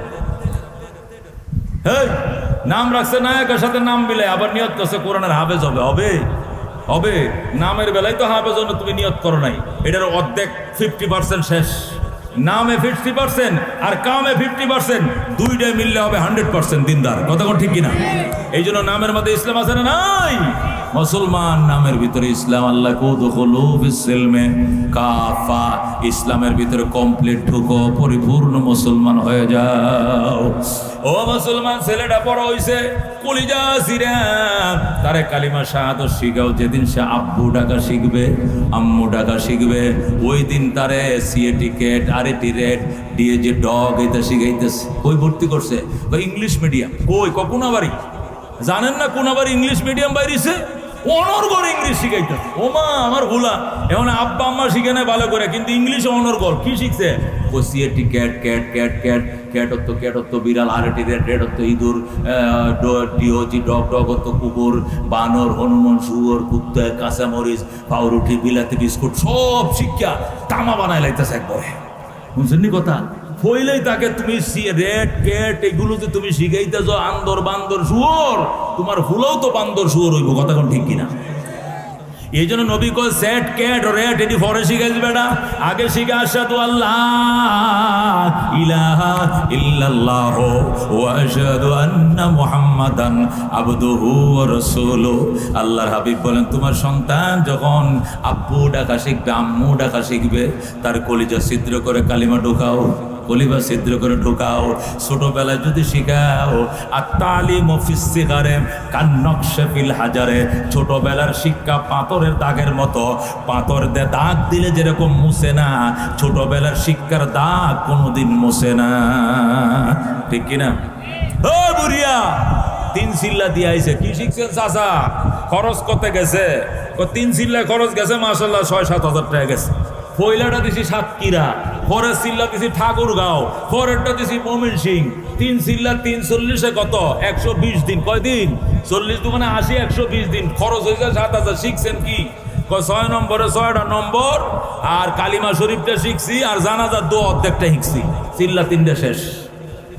হ্যাঁ নাম রাখছে নায়কের সাথে নাম মিলে, আবার নিয়ত করছে কোরআনের হাফেজ হবে, হবে হবে নামের বেলায় তো হাফেজ জন্য তুমি নিয়ত করো নাই, এটার অর্ধেক ফিফটি পার্সেন্ট শেষ। নামে ফিফটি পার্সেন্ট আর কামে ফিফটি পার্সেন্ট, দুইটাই মিললে হবে হান্ড্রেড পার্সেন্ট দিনদার, কথা কোন ঠিক কিনা? এই জন্য নামের মধ্যে ইসলাম আছে না নাই? মুসলমান নামের ভিতরে ইসলাম। আল্লাহ কুদখুলু ফিস-সিলমে কাফা, ইসলামের ভিতরে কমপ্লিট ঢুকো, পরিপূর্ণ মুসলমান হয়ে যাও। ও মুসলমান ছেলেটা বড় হইছে, কলিজা সিরা, তারে কালিমা শাহাদাত শিখাও। যেদিন সে আব্বু ডাকা শিখবে, আম্মু ডাকা শিখবে, ওই দিন তারে C A T cat, R A T rat, D A G dog এটা শিখাইতেছে। কই ভর্তি করছে? English medium. কই কোনাবাড়ি? জানেন না কোনাবাড়ি ইংলিশ মিডিয়াম বাইরেছে, অনর্গল ইংলিশ শিখাইতেছে। ও মা আমার ভুলা, এখন আব্বা আম্মা শিখে নেয় ভালো করে, কিন্তু ইংলিশে অনর্গল। কি শিখছে? ও C A T cat cat cat cat ক্যাটত্ব ক্যাটত্ব বিড়াল, আরেটি রেট রেটত্ব ইঁদুর, ডিওজি ডগ ডগত্ব কুকুর, বানর, হনুমান, শুয়োর, কুত্তা, কাঁচামরিচ, পাউরুটি, বিলাতি বিস্কুট, সব শিক্ষা তামা বানায় লাইতেছে একবারে। বুঝছেন কথা? হইলেই তাকে তুমি রেড ক্যাট এগুলো যে তুমি শিখাইতেছ, আন্দর বান্দর শুয়োর, তোমার হুলেও তো বান্দর শুয়োর হইব, কথা কোন ঠিক কিনা? এই জন্য নবী কয় সেট ক্যাট রেট এটি পরে শিখাইছে বেটা, আগে শিখে আশহাদু আল্লাহ ইলাহা ইল্লাল্লাহ ওয়া আশহাদু আন্না মুহাম্মাদান আবদুহু ওয়া রাসূলুহু। আল্লাহর হাবিব বলেন তোমার সন্তান যখন আব্বু ডাকা শিখবে, আম্মু ডাকা শিখবে, তার কলিজা ছিদ্র করে কালিমা ঢোকাও, কলিমা ছিদ্র করে ঢোকাও। ছোটবেলায় যদি শিখাও, আর তালিমু ফিস সিগারে কান্নকশে ফিল হাজারে, ছোটবেলার শিক্ষা পাথরের দাগের মতো, পাথর দিয়ে দাগ দিলে যেরকম মুছে না, ছোটবেলার শিক্ষার দাগ কোনোদিন মুছে না, ঠিক কিনা? ও বুড়িয়া তিন চিল্লা দিয়ে আইছে, কি শিখছেন চাচা? খরচ কত গেছে? তিন চিল্লা খরচ গেছে মাশাআল্লাহ ছয় সাত হাজার টাকা গেছে। পয়লাটা দিছি সাতক্ষীরা, পরের চিল্লা দিছি ঠাকুরগাঁও, পরেরটা দিছি মমিন সিং। তিন চিল্লা তিন চল্লিশে কত? একশো বিশ দিন। কয়দিন? চল্লিশ দোকানে আশি, একশো বিশ দিন। খরচ হয়েছে সাত হাজার। শিখছেন কি? ছয় নম্বরে ছয়টা নম্বর, আর কালিমা শরীফটা শিখছি, আর জানাজার দো অর্ধেকটা শিখছি। চিল্লা তিনটা শেষ।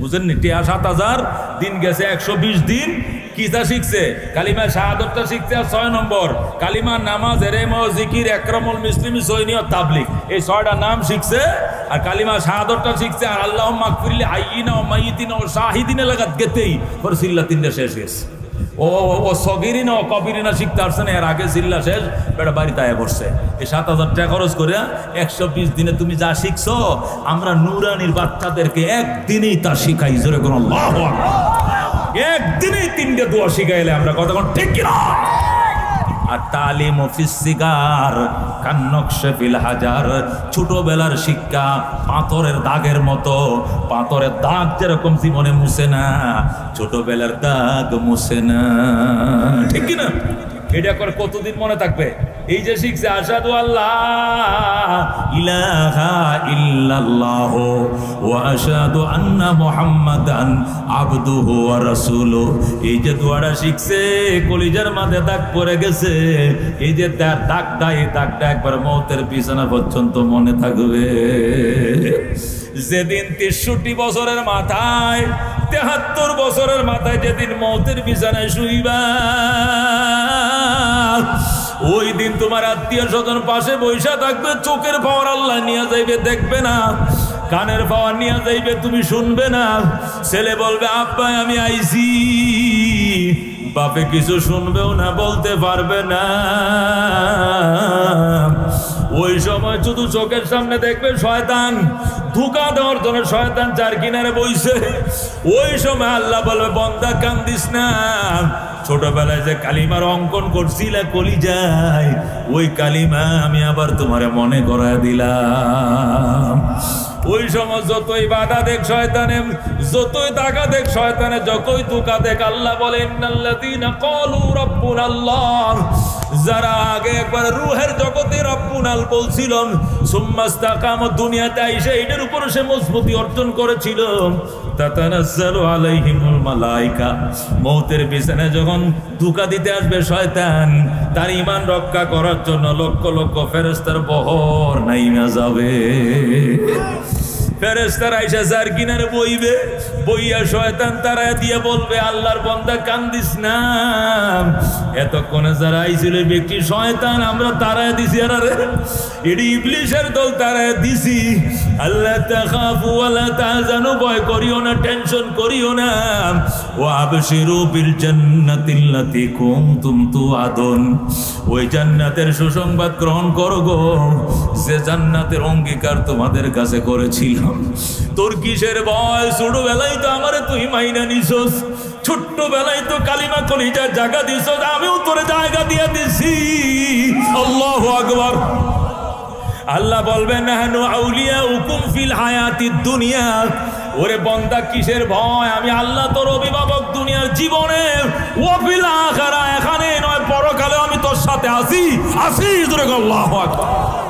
বুঝেননি? টিয়া সাত হাজার দিন গেছে, একশো বিশ দিন কিতা শিখছে? কালিমা শাহাদতটা শিখছে। আর ছয় নম্বর কালিমা, নামাজ, এরেম, জিকির, একরামুল মুসলিম, সৈনী ও তাবলিগ, এই ছয়টা নাম শিখছে। আর কালিমা শাহাদতটা শিখছে। আর আল্লাহ মাগফিরলি হাইয়িনা ও মাইয়িতিনা ও শাহিদিনা লাগাত গেতেই পরে সিল্লা তিনটা শেষ গেছে। ও ও সগিরিনা ও কবিরিনা শিখতে আসছে না, এর আগে সিল্লা শেষ, বেটা বাড়িতে আয়া বসছে। এই সাত হাজার টাকা খরচ করে একশো বিশ দিনে তুমি যা শিখছো, আমরা নুরানির বাচ্চাদেরকে একদিনেই তা শিখাই। জোরে কোনো আল্লাহু আকবার। একদিনেই তিনটে দোয়া শিখাইলে আমরা কতক্ষণ, ঠিক কিনা? আর তালিম ফিস সিগার কান্নকশে ফিল হাজার, ছোটবেলার শিক্ষা পাথরের দাগের মতো। পাথরের দাগ যেরকম জীবনে মুছে না, ছোটবেলার দাগ মুছে না, ঠিক কিনা? এটা করে কতদিন মনে থাকবে? এই যে শিখছে আশহাদু আল্লাহ ইলাহা ইল্লাল্লাহ ওয়া আশহাদু আন্না মুহাম্মাদান আবদুহু ওয়া রাসূলুহু, এই যে দোয়াটা শিখছে, কলিজার মাঝে দাগ পড়ে গেছে। এই যে তার দাগটা, এই দাগটা একবার মওতের বিছানা পর্যন্ত মনে থাকবে। যেদিন তেষট্টি বছরের মাথায়, তেহাত্তর বছরের মাথায় যেদিন মওতের বিছানায় শুইবা, ওই দিন তোমার আত্মীয় স্বজন পাশে বৈশা থাকবে, চোখের পাওয়ার আল্লাহ নিয়ে যাইবে, দেখবে না। কানের পাওয়ার নিয়ে যাইবে, তুমি শুনবে না। ছেলে বলবে আব্বা আমি আইছি, বাপে কিছু শুনবেও না, বলতে পারবে না। ওই সময় শুধু চোখের সামনে দেখবে শয়তান, ধোঁকা দেওয়ার জন্য শয়তান চার কিনারে বইছে। ওই সময় আল্লাহ বলবে বান্দা কান্দিস না, ছোটবেলায় যে কালিমার অঙ্কন করছিল কলিজায়, ওই কালিমা আমি আবার তোমারে মনে করায় দিলাম। ওই সময় যতই বাধা দেখ শয়তানে, যতই টাকা দেখ শয়তানে, যতই ধোঁকা দেখ, আল্লাহ বলে ইন্নাল্লাযীনা ক্বালু রাব্বুনাল্লাহ, যারা আগে একবার রূহের জগতে রব্বুনাল বলছিল, সুম্মাস্তাকামু, দুনিয়াতে আইসা এটার উপর সে মজবুতি অর্জন করেছিল, তাতানাজ্জালু আলাইহিমুল মালায়েকা, মওতের বিছানায় যখন ধোঁকা দিতে আসবে শয়তান, তার ঈমান রক্ষা করার জন্য লক্ষ লক্ষ ফেরেশতার বহর নাইমা যাবে। ফেরেশতারা আইসা যার কিনারে বইবে, বইয়া শয়তান তারা দিয়ে বলবে আল্লাহর বান্দা কান্দিস না, এতক্ষণে যারা আইছিল ব্যক্তি শয়তান, আমরা তারায় দিছি, আরে এটি ইবলিশের দল, তারায় দিছি। আল্লাহ তাখাফু ওয়ালা তাহজানু, ভয় করিও না, টেনশন করিও না। ওয়া আবশিরু বিল জান্নাতিল্লাতী কুনতুম তুআদুন, ওই জান্নাতের সুসংবাদ গ্রহণ করো গো, যে জান্নাতের অঙ্গীকার তোমাদের কাছে করেছিলাম। তোর কিসের ভয়? ছোটবেলায় তো আমারে তুই মাইনা নিছস, ছোট্টবেলায় তো কালিমা কলিজার জায়গা দিছস, আমিও তোর জায়গা দিয়ে দিছি। আল্লাহু আকবার। আল্লাহ বলবেন নাহনু আউলিয়াউকুম ফিল হায়াতিদ দুনিয়া, ওরে বান্দা কিসের ভয়? আমি আল্লাহ তোর অভিভাবক দুনিয়ার জীবনে, ও ফিল আখিরা, এখানে নয় পরকালে আমি তোর সাথে আছি, আছি। জোরে আল্লাহু আকবার।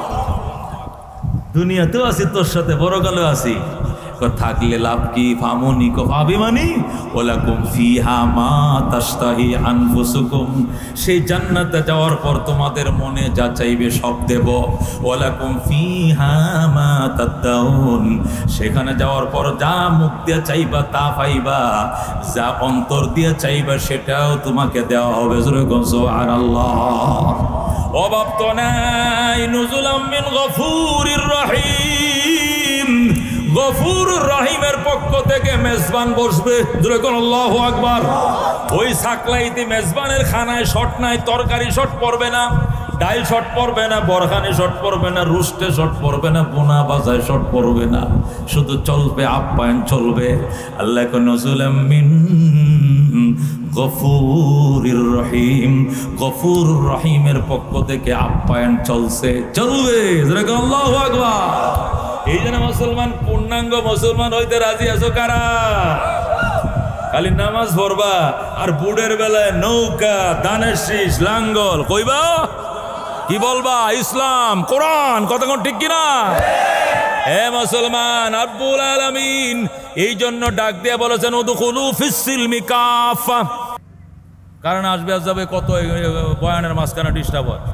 দুনিয়াতেও আছি তোর সাথে, পরকালেও আছি। থাকলে লাভ কি? ফামনি কো আবিমানি ওয়ালাকুম ফিহা মা তাশতাহি আনফুসুকুম, সেই জান্নাতে যাওয়ার পর তোমাদের মনে যা চাইবে সব দেব। ওয়ালাকুম ফিহা মা তাদাউন, সেখানে যাওয়ার পর যা মুখ দিয়ে চাইবা তা পাইবা, যা অন্তর দিয়ে চাইবা সেটাও তোমাকে দেওয়া হবে। সুবহানাল্লাহ। অভাব তো নাই। নুজুলাম মিন গফুরির রহিম, গফুর রহিমের পক্ষ থেকে মেজবান বসবে। আল্লাহু আকবার। ওই সাকলাইতে মেজবানের খানায় শট নাই, তরকারি শট পড়বে না, ডাইল শট পড়বে না, বরখানে শট পড়বে না, রুস্টে শট পড়বে না, বোনা বাজায় শট পড়বে না, শুধু চলবে আপ্যায়ন চলবে। আল্লাহ নজুলাম মিন গফুরির রহিম, গফুর রহিমের পক্ষ থেকে আপ্যায়ন চলছে, চলবে। আল্লাহু আকবার। এই জন্য মুসলমান, পূর্ণাঙ্গ মুসলমান হইতে রাজি আছো কারা? খালি নামাজ পড়বা আর বুড়ের বেলায় নৌকা, দানের শীষ, লাঙ্গল কইবা, কি বলবা? ইসলাম, কোরআন, কতক্ষণ ঠিক কিনা? হে মুসলমান, রব্বুল আলামিন এই জন্য ডাক দিয়ে বলেছেন উদখুলু ফিস সিলমি কাফা। কারণ আসবে যাবে কত বয়ানের মাঝখানে ডিস্টার্ব হয়।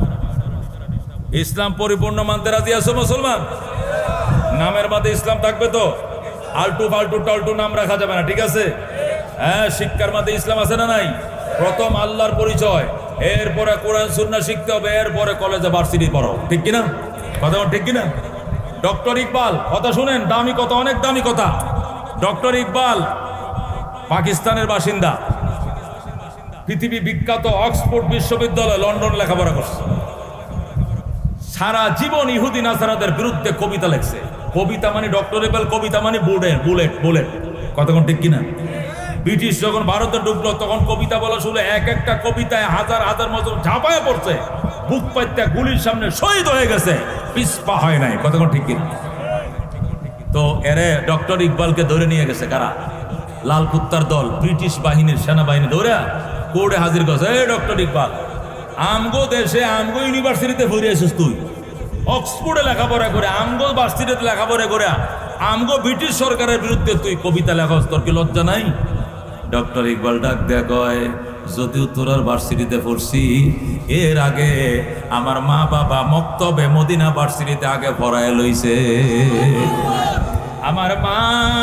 ইসলাম পরিপূর্ণ মানতে রাজি আছো মুসলমান? নামের বাদে ইসলাম থাকবে তো? আলটু ফালটু টলটু নাম রাখা যাবে না, ঠিক আছে? হ্যাঁ, শিক্ষার মধ্যে ইসলাম আছে না নাই? প্রথম আল্লাহর পরিচয়, এরপরে কোরআন সুন্নাহ শিখতে হবে, এরপরে কলেজে ভার্সিটি পড়ো, ঠিক কিনা? কথা ঠিক কিনা? ডক্টর ইকবাল, কথা শুনেন, দামি কথা, অনেক দামি কথা। ডক্টর ইকবাল পাকিস্তানের বাসিন্দা, পৃথিবী বিখ্যাত অক্সফোর্ড বিশ্ববিদ্যালয় লন্ডন লেখাপড়া করছে। সারা জীবন ইহুদি নাসারাদের বিরুদ্ধে কবিতা লেখছে। কবিতা মানে ডক্টর ইকবাল, কবিতা মানে বুলেট বুলেট বুলেট কতক্ষণ ঠিক কিনা? ব্রিটিশ যখন ভারতে ঢুকলো তখন কবিতা বলা শুরু, এক একটা কবিতায় হাজার হাজার মতো ঝাঁপায় পড়ছে, বুক পাইত্যা গুলির সামনে শহীদ হয়ে গেছে, পিছপা হয় নাই, কতক্ষণ ঠিক কিনা? তো এরে ডক্টর ইকবালকে ধরে নিয়ে গেছে কারা? লাল কুত্তার দল, ব্রিটিশ বাহিনীর সেনাবাহিনী ধরে কোর্টে হাজির করছে। এই ডক্টর ইকবাল, আমগো দেশে আমগো ইউনিভার্সিটিতে ভরে আসিস তুই, অক্সফোর্ডে লেখাপড়া করে, আমগো ভার্সিটিতে লেখাপড়া করে আমগো ব্রিটিশ সরকারের বিরুদ্ধে তুই কবিতা লেখাস, তোর কি লজ্জা নাই? ডক্টর ইকবাল ডাক দেয়া কয়, যদিও তোরার ভার্সিটিতে পড়ছি, এর আগে আমার মা বাবা মক্তবে মদিনা ভার্সিটিতে আগে পড়ায় লইছে। আমার মা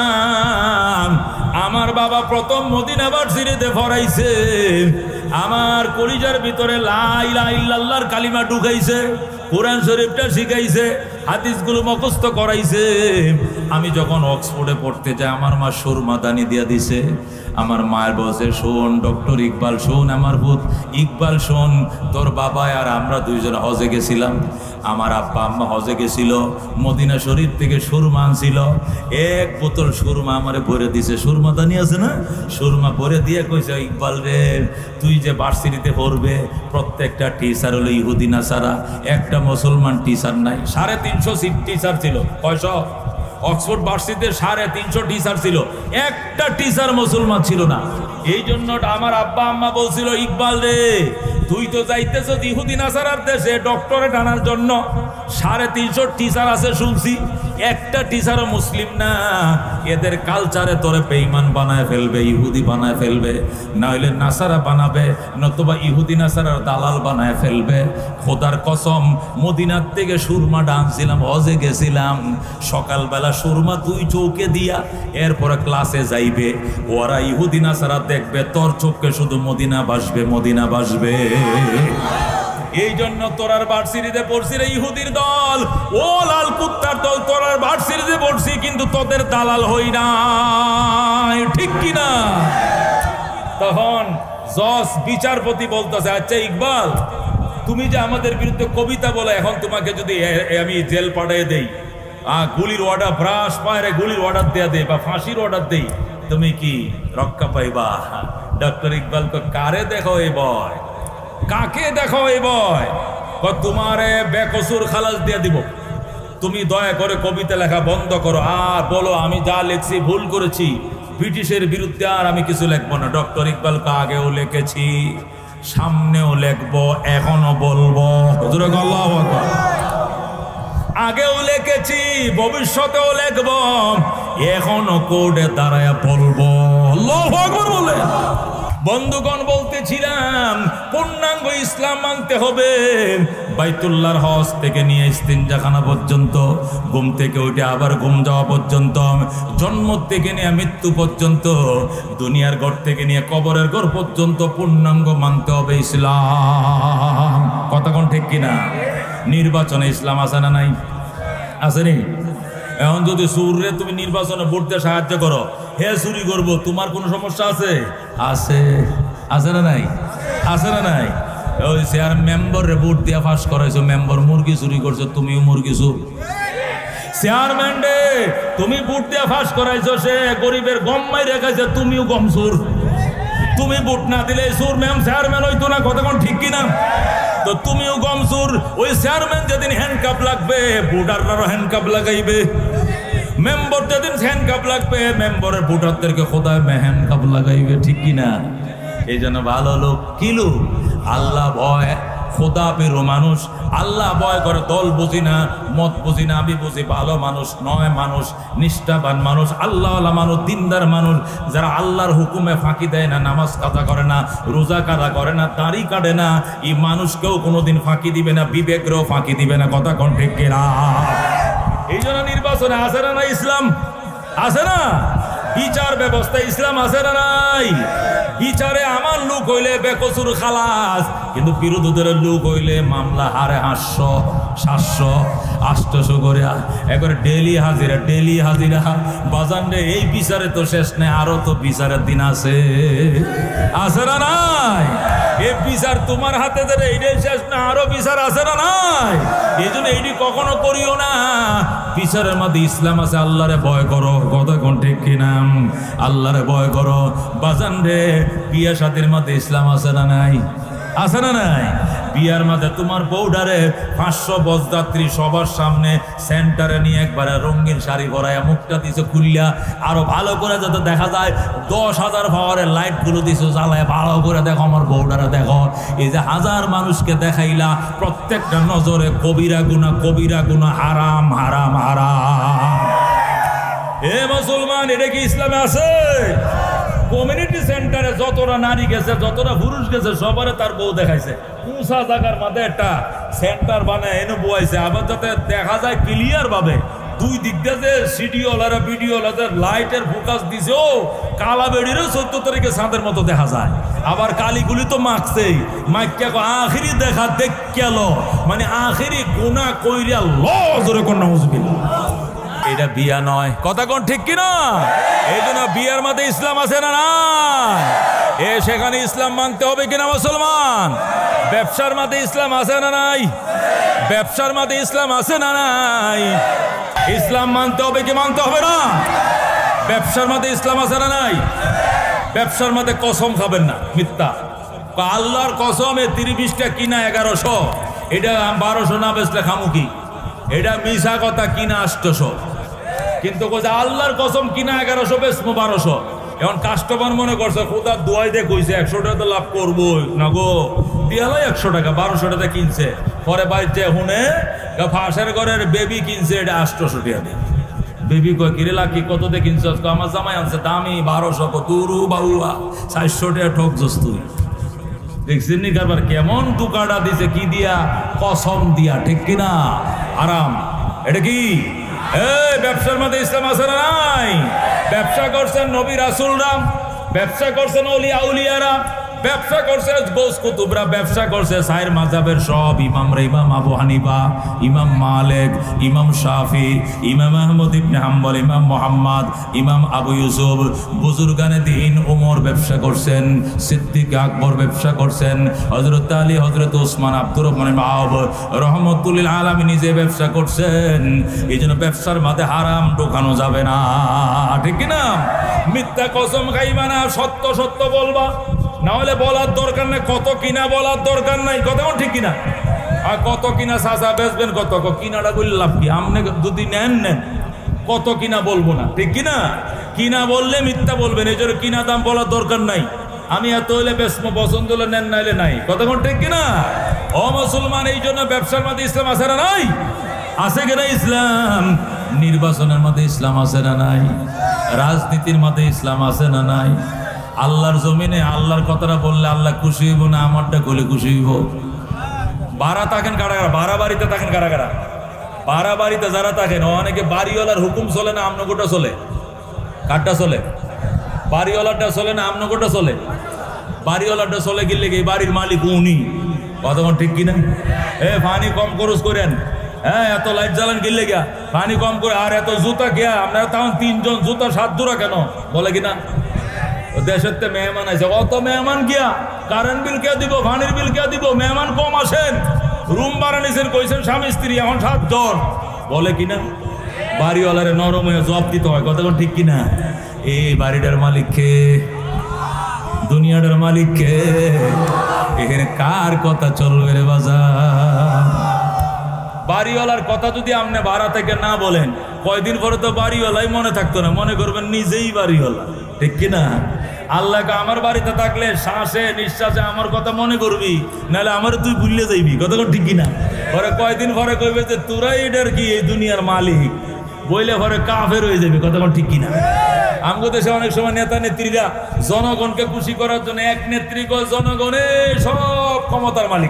আমার বাবা প্রথম মদিনা ভার্সিটিতে পড়াইছে, আমার কলিজার ভিতরে লা ইলাহা ইল্লাল্লাহর কালিমা ঢুকাইছে, কোরআন শরীফটা শিখাইছে, হাদিসগুলো মুখস্থ করাইছে। আমি যখন অক্সফোর্ডে পড়তে যাই আমার মা সুরমা দানি দিয়া দিছে। আমার মায়ের বলছে, শোন ডক্টর ইকবাল, শোন আমার ভূত ইকবাল, শোন, তোর বাবা আর আমরা দুইজন হজে গেছিলাম, আমার আব্বা আম্মা হজে গেছিল, মদিনা শরীফ থেকে সুরমা আনছিল, এক বোতল সুরমা আমারে ভরে দিছে, সুরমা দানি আছে না, সুরমা ভরে দিয়ে কইছে, ইকবাল রে, তুই যে ভার্সিটিতে পড়বে প্রত্যেকটা টিচার হলো ইহুদি নাসারা, একটা মুসলমান টিচার নাই। সাড়ে তিনশো সিট টিচার ছিল, কয়শো? অক্সফোর্ড ভার্সিটিতে সাড়ে তিনশো টিচার ছিল, একটা টিচার মুসলমান ছিল না। এই জন্য আমার আব্বা আম্মা বলছিল, ইকবাল রে, তুই তো যাইতেছ ইহুদি নাসারার দেশে ডক্টরে টানার জন্য, সাড়ে তিনশো টিচার আছে শুনছি, একটা টিচারও মুসলিম না, এদের কালচারে তোরে বেঈমান বানায় ফেলবে, ইহুদি বানায় ফেলবে, না হইলে নাসারা বানাবে, নতুবা ইহুদি নাসারার দালাল বানায় ফেলবে। খোদার কসম, মদিনার থেকে সুরমা ডানছিলাম, হজে গেছিলাম, সকালবেলা সুরমা তুই চৌকে দিয়া এরপরে ক্লাসে যাইবে, ওরা ইহুদি নাসারা দেখবে, তোর চোখে শুধু মদিনা ভাসবে, মদিনা ভাসবে। এই জন্য তোরার ভার্সিটিতে পড়ছি রে ইহুদির দল, ও লাল কুত্তার দল, তোরার ভার্সিটিতে পড়ছি কিন্তু তোদের দালাল হই না, ঠিক কিনা? তখন জজ বিচারপতি বলতেছে, আচ্ছা ইকবাল, তুমি যে আমাদের বিরুদ্ধে কবিতা বলে, এখন তোমাকে যদি আমি জেল পাঠিয়ে দেই, গুলির অর্ডার, ব্রাশ পায়রে গুলির অর্ডার দেয়া দেই বা ফাঁসির অর্ডার দেই, তুমি কি রক্ষা পাইবা? ডক্টর ইকবাল তো, কারে দেখো এই বয়, কাকে দেখো এই বয়, তোমারে বেকসুর খালাস দিয়ে দিব, তুমি দয়া করে কবিতা লেখা বন্ধ করো, আর বলো আমি যা লিখছি ভুল করেছি, ব্রিটিশের বিরুদ্ধে আর আমি কিছু লিখবো না। ডক্টর ইকবালকে আগেও লিখেছি, সামনেও লিখবো, এখনো বলবো, আল্লাহু আকবার, আগেও লিখেছি, ভবিষ্যতেও লিখবো, এখনো কোর্টে দাঁড়ায় বলবো, আল্লাহু আকবার বলে। বন্ধুগণ, বলতেছিলাম পূর্ণাঙ্গ ইসলাম মানতে হবে, বাইতুল্লাহর হজ থেকে নিয়ে ইস্তিনজাখানা পর্যন্ত, ঘুম থেকে উঠে আবার ঘুম যাওয়া পর্যন্ত, জন্ম থেকে নিয়ে মৃত্যু পর্যন্ত, দুনিয়ার ঘর থেকে নিয়ে কবরের ঘর পর্যন্ত পূর্ণাঙ্গ মানতে হবে ইসলাম। কতক্ষণ ঠিক কিনা? নির্বাচনে ইসলাম আছে না নাই? আসেনি? এখন যদি সুরে তুমি নির্বাচনে ভোট দিয়ে সাহায্য করো, হে চুরি করবো, তোমার কোনো সমস্যা আছে? আছে, আছে না নাই? আছে না নাই? ওই চেয়ার মেম্বারে ভোট দিয়ে ফাঁস করাইছো, মেম্বার মুরগি চুরি করছো, তুমিও মুরগি চুর। চেয়ারম্যান রে, তুমি ভোট দিয়ে ফাঁস করাইছো, সে গরিবের গম মাই রেখেছে, তুমিও গম চুর। তুমি ভোট না দিলে চুর ম্যাম চেয়ারম্যান হইতো না, কতক্ষণ ঠিক কিনা? তো তুমিও গম চুর। ওই চেয়ারম্যান যেদিন হ্যান্ডকাপ লাগবে, ভোটাররাও হ্যান্ডকাপ লাগাইবে, মেম্বার যেদিন হ্যান্ডকাপ লাগবে, মেম্বারের ভোটারদেরকে খোদায় হ্যান্ডকাপ লাগাইবে, ঠিক কিনা? এই জন্য ভালো লোক কি লোক? আল্লাহ ভয়, খোদা পেরো মানুষ, আল্লাহ ভয় করে, দল বুঝি না, মত বুঝি না, আমি বুঝি ভালো মানুষ নয়, মানুষ নিষ্ঠাবান মানুষ, আল্লাহওয়ালা মানুষ, দিনদার মানুষ, যারা আল্লাহর হুকুমে ফাঁকি দেয় না, নামাজ কাজা করে না, রোজা কাজা করে না, দাড়ি কাটে না, এই মানুষকেও কোনোদিন ফাঁকি দিবে না, বিবেকেরও ফাঁকি দিবে না, কথা কোন ঠিক কিনা? এই জন্য নির্বাচনে আসে না ইসলাম, আছে না? বিচার ব্যবস্থা ইসলাম আছে না নাই? বিচারে আমার লোক হইলে বেকসুর খালাস, কিন্তু বিরোধীদের লোক হইলে মামলা হারে হাসশো সাতশো আটশো করে একবারে ডেলি হাজিরা ডেলি হাজিরা। বাজান রে, এই বিচারে তো শেষ নেই, আরো তো বিচারের দিন আছে, আছে না নাই? এই বিচার তোমার হাতে ধরে এইটাই শেষ না, আরো বিচার আছে না নাই? এই জন্য এইটি কখনো করিও না। বিচারের মধ্যে ইসলাম আছে, আল্লাহরে ভয় করো, কথা কোন ঠিক কিনা? আল্লাহরে ভয় করো। বাজান রে, বিয়া শাদীর মধ্যে ইসলাম আছে না নাই? আছে না নাই? বিয়ার মধ্যে তোমার বউডারে পাঁচশো বসযাত্রী সবার সামনে সেন্টারে নিয়ে একবারে রঙিন শাড়ি পরাইয়া মুখটা দিছে খুললিয়া, আরো ভালো করে যাতে দেখা যায়, দশ হাজার পাওয়ারের লাইট গুলো দিছো জ্বালায়, ভালো করে দেখো আমার বউডারে দেখো। এই যে হাজার মানুষকে দেখাইলা, প্রত্যেকটা নজরে কবিরা গুনাহ কবিরা গুনাহ, হারাম হারাম হারাম। এ মুসলমান, এটা কি ইসলামে আছে? কমিউনিটি সেন্টারে যতটা নারী গেছে, যতটা পুরুষ গেছে, সবারে তার বউ দেখাইছে। উঁচা জায়গার মধ্যে একটা সেন্টার বানায় এনে বয়াইছে, আবার যাতে দেখা যায় ক্লিয়ার ভাবে। দুই দিক দিয়ে সিডিওলারা ভিডিওলাদের লাইটের ফোকাস দিছে, ও কালা বেড়িরও চোদ্দ তারিখে চাঁদের মতো দেখা যায়। আবার কালিগুলি তো মাখছেই, মাইকা আখিরি দেখা দেখ গেল, মানে আখিরি গুনাহ কইরা লজরে কোন নাউজুবিল্লাহ। এটা বিয়া নয়, কথা কোন ঠিক কিনা? এই জন্য বিয়ার মধ্যে ইসলাম আছে না নাই? এ সেখানে ইসলাম মানতে হবে কিনা মুসলমান? ব্যবসার মধ্যে ইসলাম আছে না নাই? ব্যবসার মধ্যে ইসলাম আছে না নাই? ইসলাম মানতে হবে কি মানতে হবে না? ব্যবসার মধ্যে ইসলাম আছে না নাই? ব্যবসার মধ্যে কসম খাবেন না, মিথ্যা। আল্লাহর কসমে তিরিশটা কিনা এগারোশো, এটা বারোশো না বেচলে খামু কি? এটা মিশা কথা, কিনা আটশো, কিন্তু আল্লাহর কসম কিনা এগারোশো বেচবো বারোশো। এখন কাস্টমার মনে করছে খোদার দোয়াই দিয়ে কইছে একশো টাকা তো লাভ করবো না গো, দিয়ালাই একশো টাকা, বারোশো টাকা কিনছে। পরে বাইরে হুনে ফাঁসের ঘরের বেবি কিনছে, এটা আটশোশো টাকা দিয়ে। বেবি কয় কিরে লাকি কত দিয়ে কিনছ? আমার জামাই আনছে দামি বারোশো, তুরু বাউয়া চারশো টাকা ঠক জস তুই। দেখছেন নি কারবার কেমন দুকাটা দিছে, কি দিয়া? কসম দিয়া, ঠিক কিনা? আরাম। এটা কি এই ব্যবসার মধ্যে ইসলাম আছে না নাই? ব্যবসা করছেন নবী রাসূলরা, ব্যবসা করছেন আউলিয়া আউলিয়ারা, ব্যবসা করছে গোস কুতুবরা, ব্যবসা করছে সাইর মাযহাবের সব ইমামরা, ইমাম আবু হানিফা, ইমাম মালিক, ইমাম শাফি, ইমাম আহমদ ইবনে হাম্বল, ইমাম মুহাম্মদ, ইমাম আবু ইউসুফ, বুজুর্গানে দ্বীন ওমর ব্যবসা করছেন, সিদ্দিক আকবর ব্যবসা করছেন, হযরত আলী, হযরত ওসমান, আব্দুর রহমান মাওব রাহমাতুল লিল আলামিন নিজে ব্যবসা করছেন। এইজন্য ব্যবসার মধ্যে হারাম ঢোকানো যাবে না, ঠিক না? মিথ্যা কসম খাইবা না, সত্য সত্য বলবা, না হলে বলার দরকার নাই, কত কিনা বলার দরকার নাই, কথা ঠিক কিনা? আর কত কিনা চাচা বেচবেন কত, কিনাটা বললে লাভ কি? আপনি যদি নেন নেন, কত কিনা বলবো না, ঠিক কিনা? কিনা বললে মিথ্যা বলবেন, এই জন্য কিনা দাম বলার দরকার নাই। আমি এত হইলে বেচবো, পছন্দ হলে নেন, নাইলে নাই, কথা ঠিক কিনা? ও মুসলমান, এই জন্য ব্যবসার মধ্যে ইসলাম আছে না নাই? আছে কিনা ইসলাম? নির্বাচনের মধ্যে ইসলাম আছে না নাই? রাজনীতির মধ্যে ইসলাম আছে না নাই? আল্লাহর জমিনে আল্লাহর কথাটা বললে আল্লাহ খুশি হইব না? আমারটা করলে খুশি হইব? ভাড়া থাকেন কারা কারা? ভাড়া বাড়িতে থাকেন কারা কারা? ভাড়া বাড়িতে যারা থাকেন, অনেকে বাড়িওয়ালার হুকুম চলে না, আমনগোটা চলে। কারটা চলে? বাড়িওয়ালারটা চলে না, আমনগোটা চলে? বাড়িওয়ালারটা চলে গেলে কি বাড়ির মালিক উনি, কথা ঠিক কিনা? এ পানি কম খরচ করেন, হ্যাঁ এত লাইট জ্বালান গেলে গিয়া পানি কম করে, আর এত জুতা গিয়া আপনারা তখন তিনজন, জুতা সাত জোড়া কেন, বলে কিনা? দেশের তে মেহমান আছে, অত মেহমান গিয়া কারেন্ট বিল কে দিব, পানির বিল কে দিব? মেহমান কম আসেন, রুম ভাড়া নিছেন, কইছেন স্বামী স্ত্রী, এখন সাতজন, বলে কিনা? বাড়িওয়ালারে নরম হয়ে জবাব দিতে হয়, কথা ঠিক কিনা? এই বাড়িটার মালিক কে? দুনিয়াটার মালিক কে? এখানে কার কথা চলবে রে বাজার? বাড়িওয়ালার কথা যদি আপনি ভাড়া থেকে না বলেন, কয়দিন পরে তো বাড়িওয়ালাই মনে থাকতো না, মনে করবেন নিজেই বাড়িওয়ালা, ঠিক কিনা? আল্লাহকে আমার বাড়িতে থাকলে শ্বাসে নিঃশ্বাসে আমার কথা মনে করবি, নাহলে আমার তুই ভুলে যাইবি, কথা ঠিক কিনা? পরে কয়দিন পরে কইবে যে তোরাই এটার কি এই দুনিয়ার মালিক, বইলে পরে কাফের হয়ে যাবে, কথা ঠিক কিনা? আমগো দেশে অনেক সময় নেতা নেত্রীরা জনগণকে খুশি করার জন্য, এক নেত্রী কয় জনগণের সব ক্ষমতার মালিক।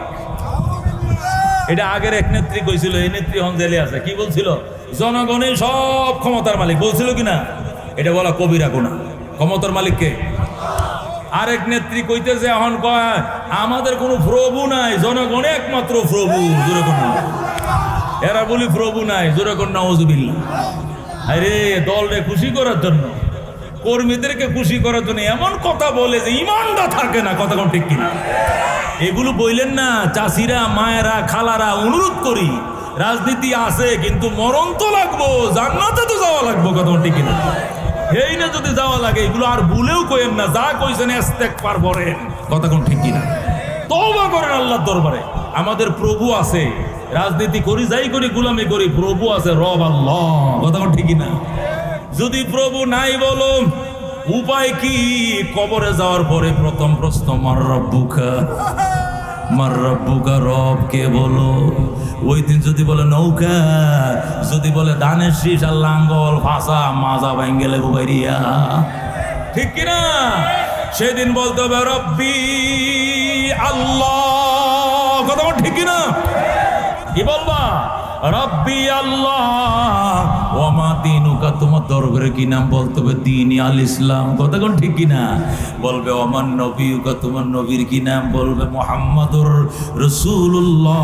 এটা আগের এক নেত্রী কইছিল, এই নেত্রী হন জেলে আছে, কি বলছিল? জনগণের সব ক্ষমতার মালিক বলছিল কিনা? এটা বলা কবিরা গুনাহ। ক্ষমতার মালিককে আরেক নেত্রী কইতেছে এখন কয় আমাদের কোনো প্রভু নাই, জনগণ একমাত্র প্রভু। জোরে কোন এরা বলি প্রভু নাই, জোরে কোন নাউজুবিল্লাহ। আরে দলরে খুশি করার জন্য, কর্মীদেরকে খুশি করার জন্য এমন কথা বলে যে ইমানটা থাকে না। কথা কোন ঠিক কিনা? এগুলো বললেন না চাষিরা, মায়েরা, খালারা, অনুরোধ করি রাজনীতি আছে কিন্তু মরণ তো লাগবো, জান্নাতে তো যাওয়া লাগবো। কথা কোন ঠিক কিনা? এই না যদি যাওয়া লাগে এগুলো আর ভুলেও কইেন না, যা কইছেন ইস্তেগফার করেন। কথা কোন ঠিক কিনা? তওবা করেন আল্লাহর দরবারে। আমাদের প্রভু আছে, রাজনীতি করি যাই করি গোলামি করি, প্রভু আছে, রব আল্লাহ। কথা কোন ঠিক কিনা? যদি প্রভু নাই বলো উপায় কি? কবরে যাওয়ার পরে প্রথম প্রশ্ন মার রব্বুকা, মার রব্বুকা, রব কে বলো। ওই দিন যদি বলে নৌকা, যদি বলে ধানের শীষ আর লাঙ্গল ভাষা মাজা ভাঙ্গেলে বুবাইরিয়া, ঠিক কিনা? সেদিন বলতে হবে রব্বি আল্লাহ। কথা ঠিক কিনা? কি বলবা? রব্বি আল্লাহ। ওমা দিনুকা, তোমার দরবারে কি নাম? বলতে হবে দ্বীন আল ইসলাম। কথা কোন ঠিক কিনা? বলবে ওমান নবিয়ুকা, তোমার নবীর কি নাম? বলবে মুহাম্মাদুর রাসূলুল্লাহ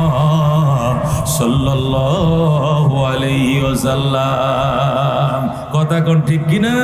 সাল্লাল্লাহু আলাইহি ওয়াসাল্লাম। কথা কোন ঠিক কিনা?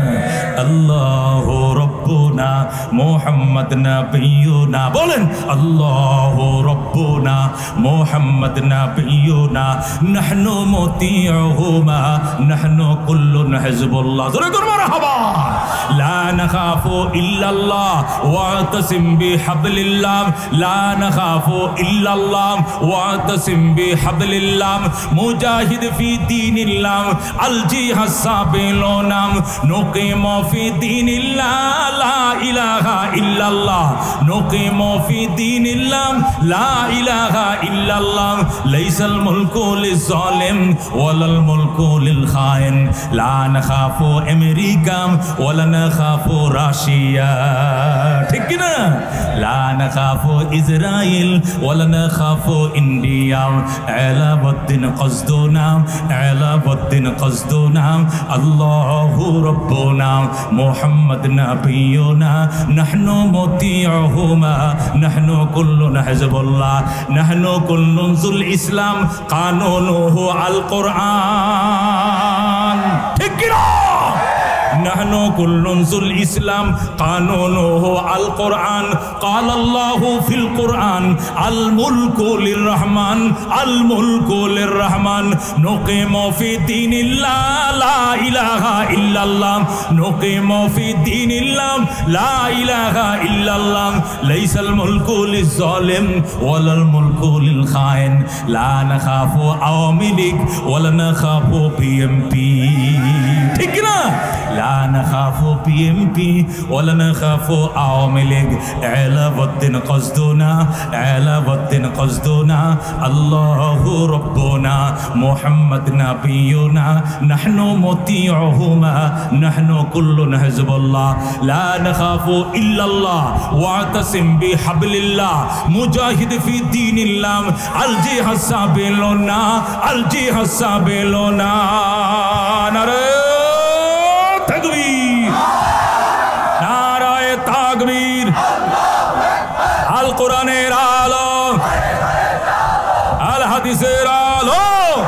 আল্লাহু রাব্বুনা মুহাম্মাদ নাবিয়ুনা। বলেন আল্লাহু রাব্বুনা মুহাম্মাদ নাবিয়ুনা নাহনু মুতিউহুমা নাহনু কুল্লুন হিজবুল্লাহ। জোরে করে মারহাবা। লা নাখাফু ইল্লাল্লাহ ওয়াতাসিম বিহাবলিল্লাহ, লা নাখাফু ইল্লাল্লাহ ওয়াতাসিম বিহাবলিল্লাহ, মুজাহিদ ফি দীনিল্লাহ আল জিহাদ সাবিলুনা নুকিমু ফি দীনিল্লাহ লা ইলাহা ইল্লাল্লাহ, নুকিমু ফি দীনিল্লাহ লা ইলাহা ইল্লাল্লাহ, লাইসাল মুলকু লিজ-জালিম ওয়ালাল মুলকু লিল খায়েন, লা নাখাফু আমেরিকা ওয়ালা নাখাফু রাশিয়া। ঠিক কি না? লা নাখাফু ইসরাইল ওয়ালা নাখাফু ইন্ডিয়া, আলাবুদ্দিন কসদুনা আলাবুদ্দিন কসদুনা, আল্লাহু রাব্বুনা মুহাম্মাদ নাবিয়ুনা নাহনু মুতিউহুমা নাহনু কুল্লুন হিজবুল্লাহ, নাহনু কুল্লুন যুল ইসলাম কানুনুহু আল কুরআন। ঠিক কি না? নাহনু কুল্লুন যুল ইসলাম কানুনুহু আল কুরআন। ক্বাল আল্লাহু ফিল কুরআন আল মুলকু লির রহমান, আল মুলকু লির রহমান, নুকিমু ফি দীনিল্লাহ লা ইলাহা ইল্লাল্লাহ, নুকিমু ফি দীনিল্লাহ লা ইলাহা ইল্লাল্লাহ, লাইসাল মুলকু লিজ-জালিম ওয়ালাল মুলকু লিল খায়েন, লা নাখাফু আওয়ামী লীগ ওয়ালা নাখাফু বিএমপি। ঠিক না? লা নাখাফু বিএমপি ওয়ালা নাখাফু আওয়ামী লীগ, আলাবুদ্দিন কসদুনা আলাবুদ্দিন কসদুনা, আল্লাহু রাব্বুনা মুহাম্মাদ নাবিয়ুনা নাহনু মুতিউহুমা নাহনু কুল্লুন হিজবুল্লাহ, লা নাখাফু ইল্লাল্লাহ ওয়াতাসিম বিহাবলিল্লাহ, মুজাহিদ ফি দীনিল্লাহ আল জিহাদ সাবিলুনা আল জিহাদ সাবিলুনা। নারে তাকবীর, নারায়ে তাকবীর। আল কোরআনের আলো, আল হাদিসের আলো,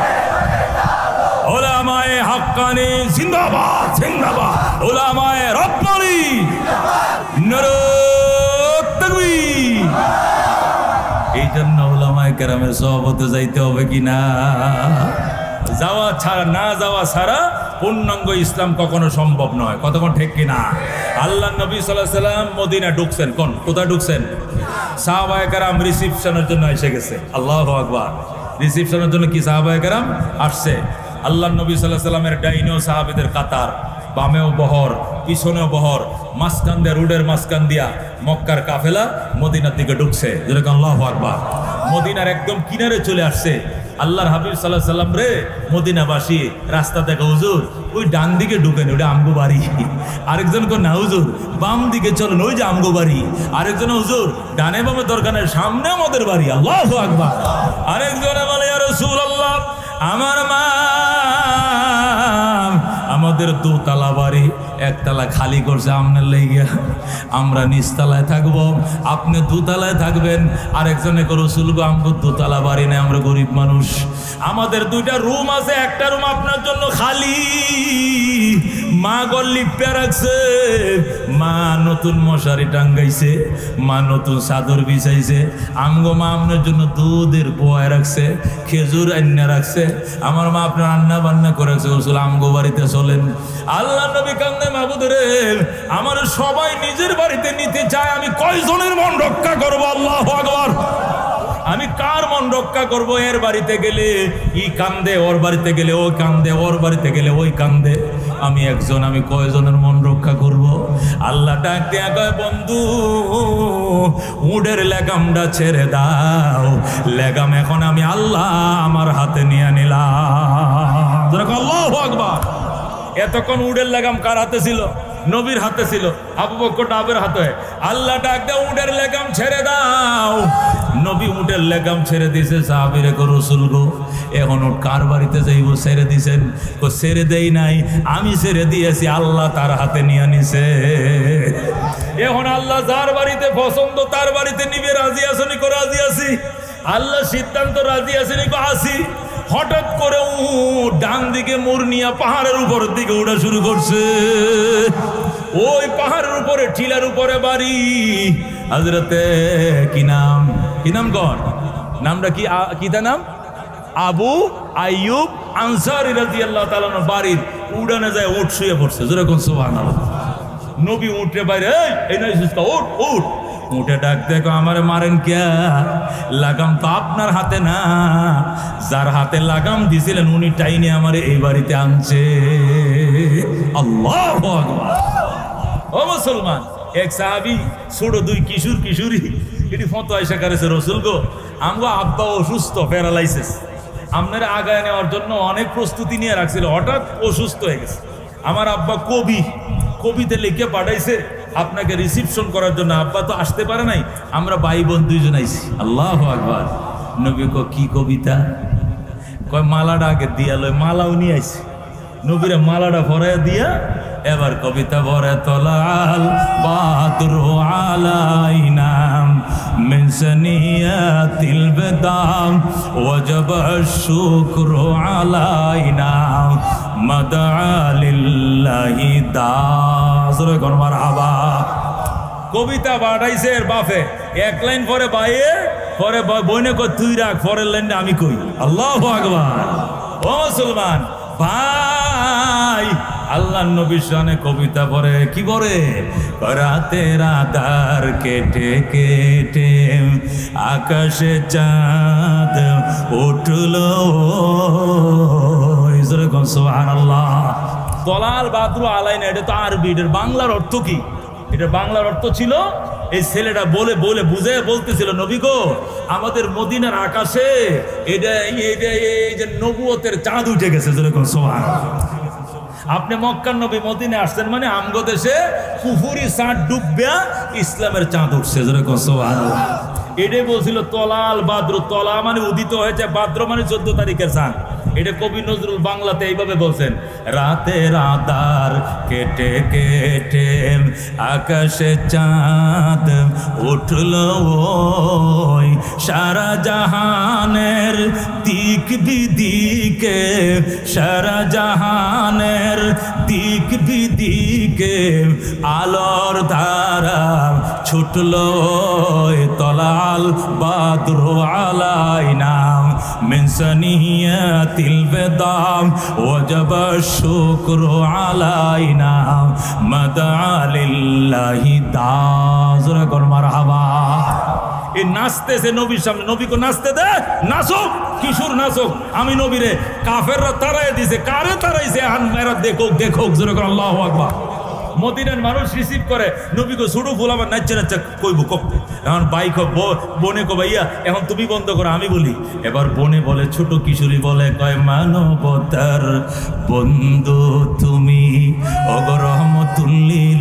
উলামায়ে হাক্কানি জিন্দাবাদ জিন্দাবাদ, উলামায়ে রব্বানি নারে তাকবীর। এই জন্য উলামায়ে কেরামের সহবতে যাইতে হবে কিনা? যাওয়া ছাড়া, না যাওয়া ছাড়া পূর্ণাঙ্গ ইসলাম কখনো সম্ভব নয়। কতক্ষণ ঠিক কিনা? আল্লাহ নবী সাল্লাল্লাহু আলাইহি সাল্লাম মদিনা ঢুকছেন, কোন কোথায় ঢুকছেন? সাহাবায়ে কেরাম রিসিপশনের জন্য এসে গেছে। আল্লাহু আকবার। রিসিপশনের জন্য কি সাহাবায়ে কেরাম আসছে? আল্লাহ নবী সাল্লাল্লাহু আলাইহি সাল্লামের ডাইনেও সাহাবীদের কাতার, বামেও বহর, পিছনেও বহর, মাঝখান দিয়ে রোডের মাঝখান দিয়া মক্কার কাফেলা মদিনার দিকে ঢুকছে। যেরকম আল্লাহু আকবার। মদিনার একদম কিনারে চলে আসছে। আল্লাহর হাবিব সাল্লাল্লাহু আলাইহি সাল্লাম রে মদিনাবাসী রাস্তা দেখো, হুজুর ওই ডান দিকে ঢুকেন, ওইটা আমগো বাড়ি। আরেকজন কো না হুজুর বাম দিকে চলেন, ওই যে আমগো বাড়ি। আরেকজন হুজুর ডানে বামে দরকার নেই, সামনে আমাদের বাড়ি। আল্লাহু আকবার। আরেকজনে বলে ইয়া রাসূলুল্লাহ আমার মা, আমার আমাদের দোতলা বাড়ি, একতলা খালি করছে আপনার লেগে। আমরা নিচতলায় থাকবো, আপনি দোতলায় থাকবেন। আরেকজনে রসুল গো আমাকে দোতলা বাড়ি নেই, আমরা গরিব মানুষ, আমাদের দুইটা রুম আছে, একটা রুম আপনার জন্য খালি। মা গল লিপে রাখছে, মা নতুন মশারি টাঙ্গাইছে, মা নতুন চাদর বিছাইছে। আমগো মা আপনার জন্য দুধের পোয়ায় রাখছে, খেজুর আন্না রাখছে। আমার মা আপনার রান্না বান্না করে রাখছে। রসুল আমগো বাড়িতে চলেন। আল্লাহ নবী কান্দে, মাবুদ রে আমার সবাই নিজের বাড়িতে নিতে চায়, আমি কয়জনের মন রক্ষা করবো? আল্লাহু আকবার। আমি কার মন রক্ষা করব? এর বাড়িতে গেলে ই কান্দে, ওর বাড়িতে গেলে ও কান্দে, ওর বাড়িতে গেলে ওই কান্দে। আমি একজন, আমি কয়জনের মন রক্ষা করব? আল্লাহ ডাক দিয়া কয়, বন্ধু উটের লেগামটা ছেড়ে দাও, লেগাম এখন আমি আল্লাহ আমার হাতে নিয়ে নিলাম। আল্লাহু আকবার। এতক্ষণ উটের লেগাম কার হাতে ছিল? নবীর হাতে ছিল, আবু বকর ডাবের হাতে। আল্লাহ ডাক দাও, উটের লেগাম ছেড়ে দাও। নবী উটের লেগাম ছেড়ে দিয়েছে। সাহাবীরা কো রসুল গো এখন উট কার বাড়িতে যাইব? ছেড়ে দিছেন? কো ছেড়ে দেই নাই, আমি ছেড়ে দিয়েছি, আল্লাহ তার হাতে নিয়ে নিছে। এখন আল্লাহ যার বাড়িতে পছন্দ তার বাড়িতে নিবে। রাজি আছেন? কো রাজি আছি। আল্লাহ সিদ্ধান্ত রাজি আছেন? কো আছি। হঠাৎ করে উ ডান দিকে মোড় নিয়ে পাহাড়ের উপরের দিকে ওঠা শুরু করছে। ওই পাহাড়ের উপরে টিলার উপরে বাড়ি। হযরতে কি নাম, কি নাম গণ নামটা কি, কি তার নাম? আবু আইয়ুব আনসারী রাদিয়াল্লাহু তাআলা বাড়ির উড়ানে যায় উঠ শুয়ে পড়ছে। যেরকম সুবহানাল্লাহ। নবী উঠে বাইরে, এই নয় উঠ উঠ। উঠে ডাক দেখো, আমারে মারেন কে? লাগাম তো আপনার হাতে না, যার হাতে লাগাম দিছিলেন উনি টাইনে আমারে এই বাড়িতে আনছে। আল্লাহু আকবার। ও মুসলমান, এক সাহাবী ছোট দুই কিশোর কিশোরী এটি ফতোয়া এসে করেছে, রসুল গো আমগো আব্বা অসুস্থ, প্যারালাইসিস, আপনারা আগায় নেওয়ার জন্য অনেক প্রস্তুতি নিয়ে রাখছিল, হঠাৎ অসুস্থ হয়ে গেছে। আমার আব্বা কবি, কবিতে লিখে পাঠাইছে আপনাকে রিসিপশন করার জন্য। আব্বা তো আসতে পারে নাই, আমরা ভাই বোন দুইজন আইছি। আল্লাহু আকবার। নবী কো কি কবিতা? কয় মালাটা আগে দিয়া লয়। মালাও নিয়ে আইছি। নবীরে মালাটা ভরাইয়া দিয়া এবার কবিতা ভরে, তলাল বাদরু আলাইনা মিন সানিয়াতিল বিদাম ওয়াজাব আশ-শুকরু আলাইনা মাদআ লিল্লাহি দাসরে কোন মারহাবা। কবিতা বাড়াইছে এর বাপে, এক লাইন পরে বাইয়ে, পরে বইনে কই তুই রাখ, পরের লাইনটা আমি কই। আল্লাহু আকবার। ও মুসলমান ভাই, আল্লাহ নবীর শানে কবিতা পড়ে, কি পড়ে? রাতের আধার কেটে কেটে আকাশে চাঁদ উঠলো। সুবহানাল্লাহ। তলাল বাদরু আলাইনা, এটা তো আরবি, এটার বাংলার অর্থ কি? এটা বাংলার অর্থ ছিল, এই ছেলেটা বলে বলে বুঝে বলতেছিল, নবী গো আমাদের মদিনার আকাশে এটা এই যে নবুয়তের চাঁদ উঠে গেছে। যেরকম সুবহানাল্লাহ। আপনি মক্কার নবী মদিনে আসছেন মানে আমগো দেশে কুফুরি চাঁদ ডুববে, ইসলামের চাঁদ উঠছে। যেরকম সুবহানাল্লাহ। এটাই বলছিল তলাল বাদ্র। তলা মানে উদিত হয়েছে, বাদ্র মানে চোদ্দ তারিখের চাঁদ। এটা কবি নজরুল বাংলাতে এইভাবে বলছেন, রাতের আধার কেটে কেটে আকাশে চাঁদ উঠলো, ওই সারা জাহানের দিক বিদিকে, সারা জাহানের দিক বিদিকে আলোর ধারা ছুটলো। তলাল বাদর আলাইনা মিন সানিয়াতিল বিদাম ওয়াজাব আশ-শুকরু আলাইনা মাদআ লিল্লাহি দাসরে কোন মারহাবা। এই নাচতেছে নবীর সামনে, নবীকে নাচতে দে, নাচুক, কিশোর নাচুক। আমি নবীরে কাফেররা তাড়াই দিছে। কারে তাড়াইছে? আন মেরা দেখুক দেখুক। জোরে করে আল্লাহু আকবার। মদিনার মানুষ রিসিভ করে নবীকে ছোট ফুল আবার নাচছে নাচছে কইব কক। এখন বাইক বনে কো ভাইয়া এখন তুমি বন্ধ করো, আমি বলি। এবার বনে বলে, ছোট কিশোরী বলে, কয় মানবতার বন্ধু তুমি ওগো রহমাতুল লিল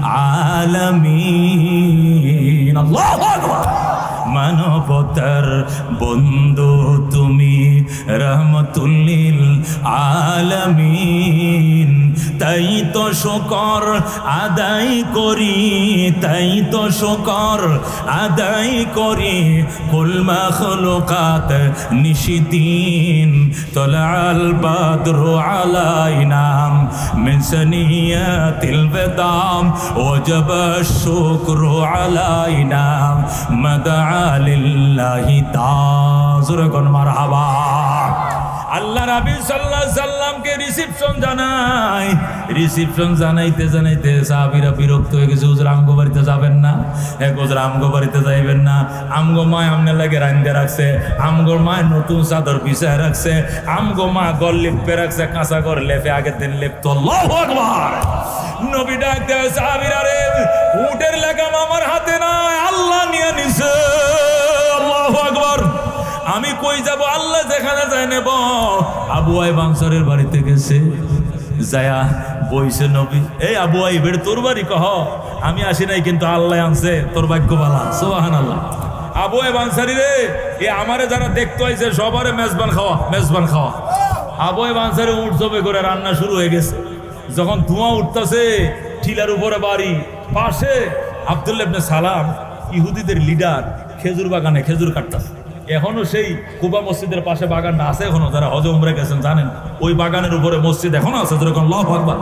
আলামিন। আল্লাহু আকবার। মানবতার বন্ধু তুমি রহমাতুল লিল আলামিন, তাই তো শুকর আদায় করি, তাই তো শুকর আদায় করি। কুল মাখলুকাত নিশিদিন তলাল বাদরু আলাইনা মিন সানিয়াতিল বেদাম ওয়াজাবা শুকরু আলাইনা মাদআ লিল্লাহি তাআলা। কোন মারহাবা। আল্লাহ নবী সাল্লাল্লাহু আলাইহি সাল্লামকে রিসিপশন জানাই, রিসিপশন জানাইতে জানাইতে সাহাবীরা বিরক্ত হয়ে গেছে। হুজুর আমগো বাড়িতে যাবেন না? এক হুজুর আমগো বাড়িতে যাইবেন না, আমগো মা আমনে লাগে রান্দে রাখছে, আমগো মা নতুন চাদর বিছায় রাখছে, আমগো মা গল লেপে রাখছে, কাঁচা ঘর লেপে আগের দিন লেপতো। আল্লাহু আকবার। নবী ডাক দেয় সাহাবীরা, রে উটের লাগাম আমার হাতে নাই, আল্লাহ নিয়ে নিছে। আল্লাহু আকবার। আমি কই যাব? আল্লাহ যেখানে যায় নেব। আবু আইব আনসারীর বাড়িতে গেছে, যায়া বইছে নবী। এই আবু আইবের তোর বাড়ি? কহ আমি আসি নাই, কিন্তু আল্লাহ আনছে, তোর ভাগ্য ভালো। সুবহানাল্লাহ। আবু আইব আনসারী রে, এ আমারে যারা দেখতে আইছে সবারে মেজবান খাওয়া, মেজবান খাওয়া। আবু আইব আনসারী উঠ জবে করে রান্না শুরু হয়ে গেছে। যখন ধোঁয়া উঠতেছে, টিলার উপরে বাড়ি, পাশে আব্দুল্লাহ ইবনে সালাম ইহুদিদের লিডার খেজুর বাগানে খেজুর কাটতেছে। এখনো সেই কুবা মসজিদের পাশে বাগানটা আছে, এখনো যারা হজ উমরা গেছেন জানেন, ওই বাগানের উপরে মসজিদ এখনো আছে। যেরকম আল্লাহু আকবার।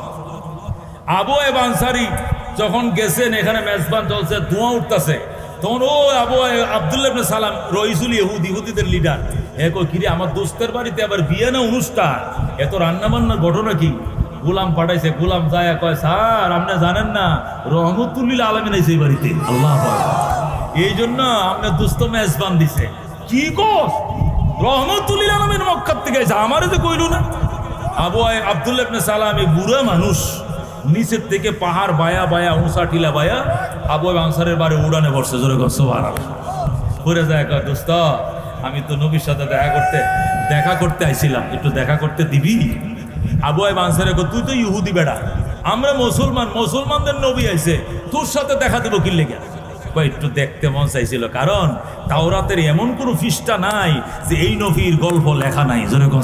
আবু আইব আনসারী যখন গেছেন, এখানে মেজবান চলছে, ধোঁয়া উঠতেছে, তখন ও আবু আব্দুল্লাহ ইবনে সালাম রইসুল ইহুদ, ইহুদিদের লিডার, এ কই কিরে আমার দোস্তের বাড়িতে আবার বিয়ে না অনুষ্ঠান, এত রান্না বান্নার ঘটনা কি? গোলাম পাঠাইছে, গোলাম যায় কয়, স্যার আপনি জানেন না রহমতুল্লিল আলামিন আইছে এই বাড়িতে। আল্লাহু আকবার। এই জন্য আপনার দুস্থ মেজবান দিছে। কি কস? রহমতুল্লিল আলামিন মক্কার থেকে আইছে, আমারে তো কইল না। আবু আব্দুল্লাহ ইবনে সালাম এই বুড়া মানুষ, নিচের থেকে পাহাড় বায়া বায়া উঁচা টিলা বায়া আবু আইব আনসারের বাড়ি উড়ানে বসছে। জোরে কর সুবহানাল্লাহ। পরে যায় কয়, দোস্ত আমি তো নবীর সাথে দেখা করতে দেখা করতে আইছিলাম, একটু দেখা করতে দিবি? আবু আইব আনসারী কয়, তুই তো ইহুদি বেড়া, আমরা মুসলমান, মুসলমানদের নবী আইছে, তোর সাথে দেখা দেবো কি লেগে? একটু দেখতে মন চাইছিল, কারণ তাওরাতের এমন কোন পৃষ্ঠা নাই যে এই নবীর গল্প লেখা নাই। যেরকম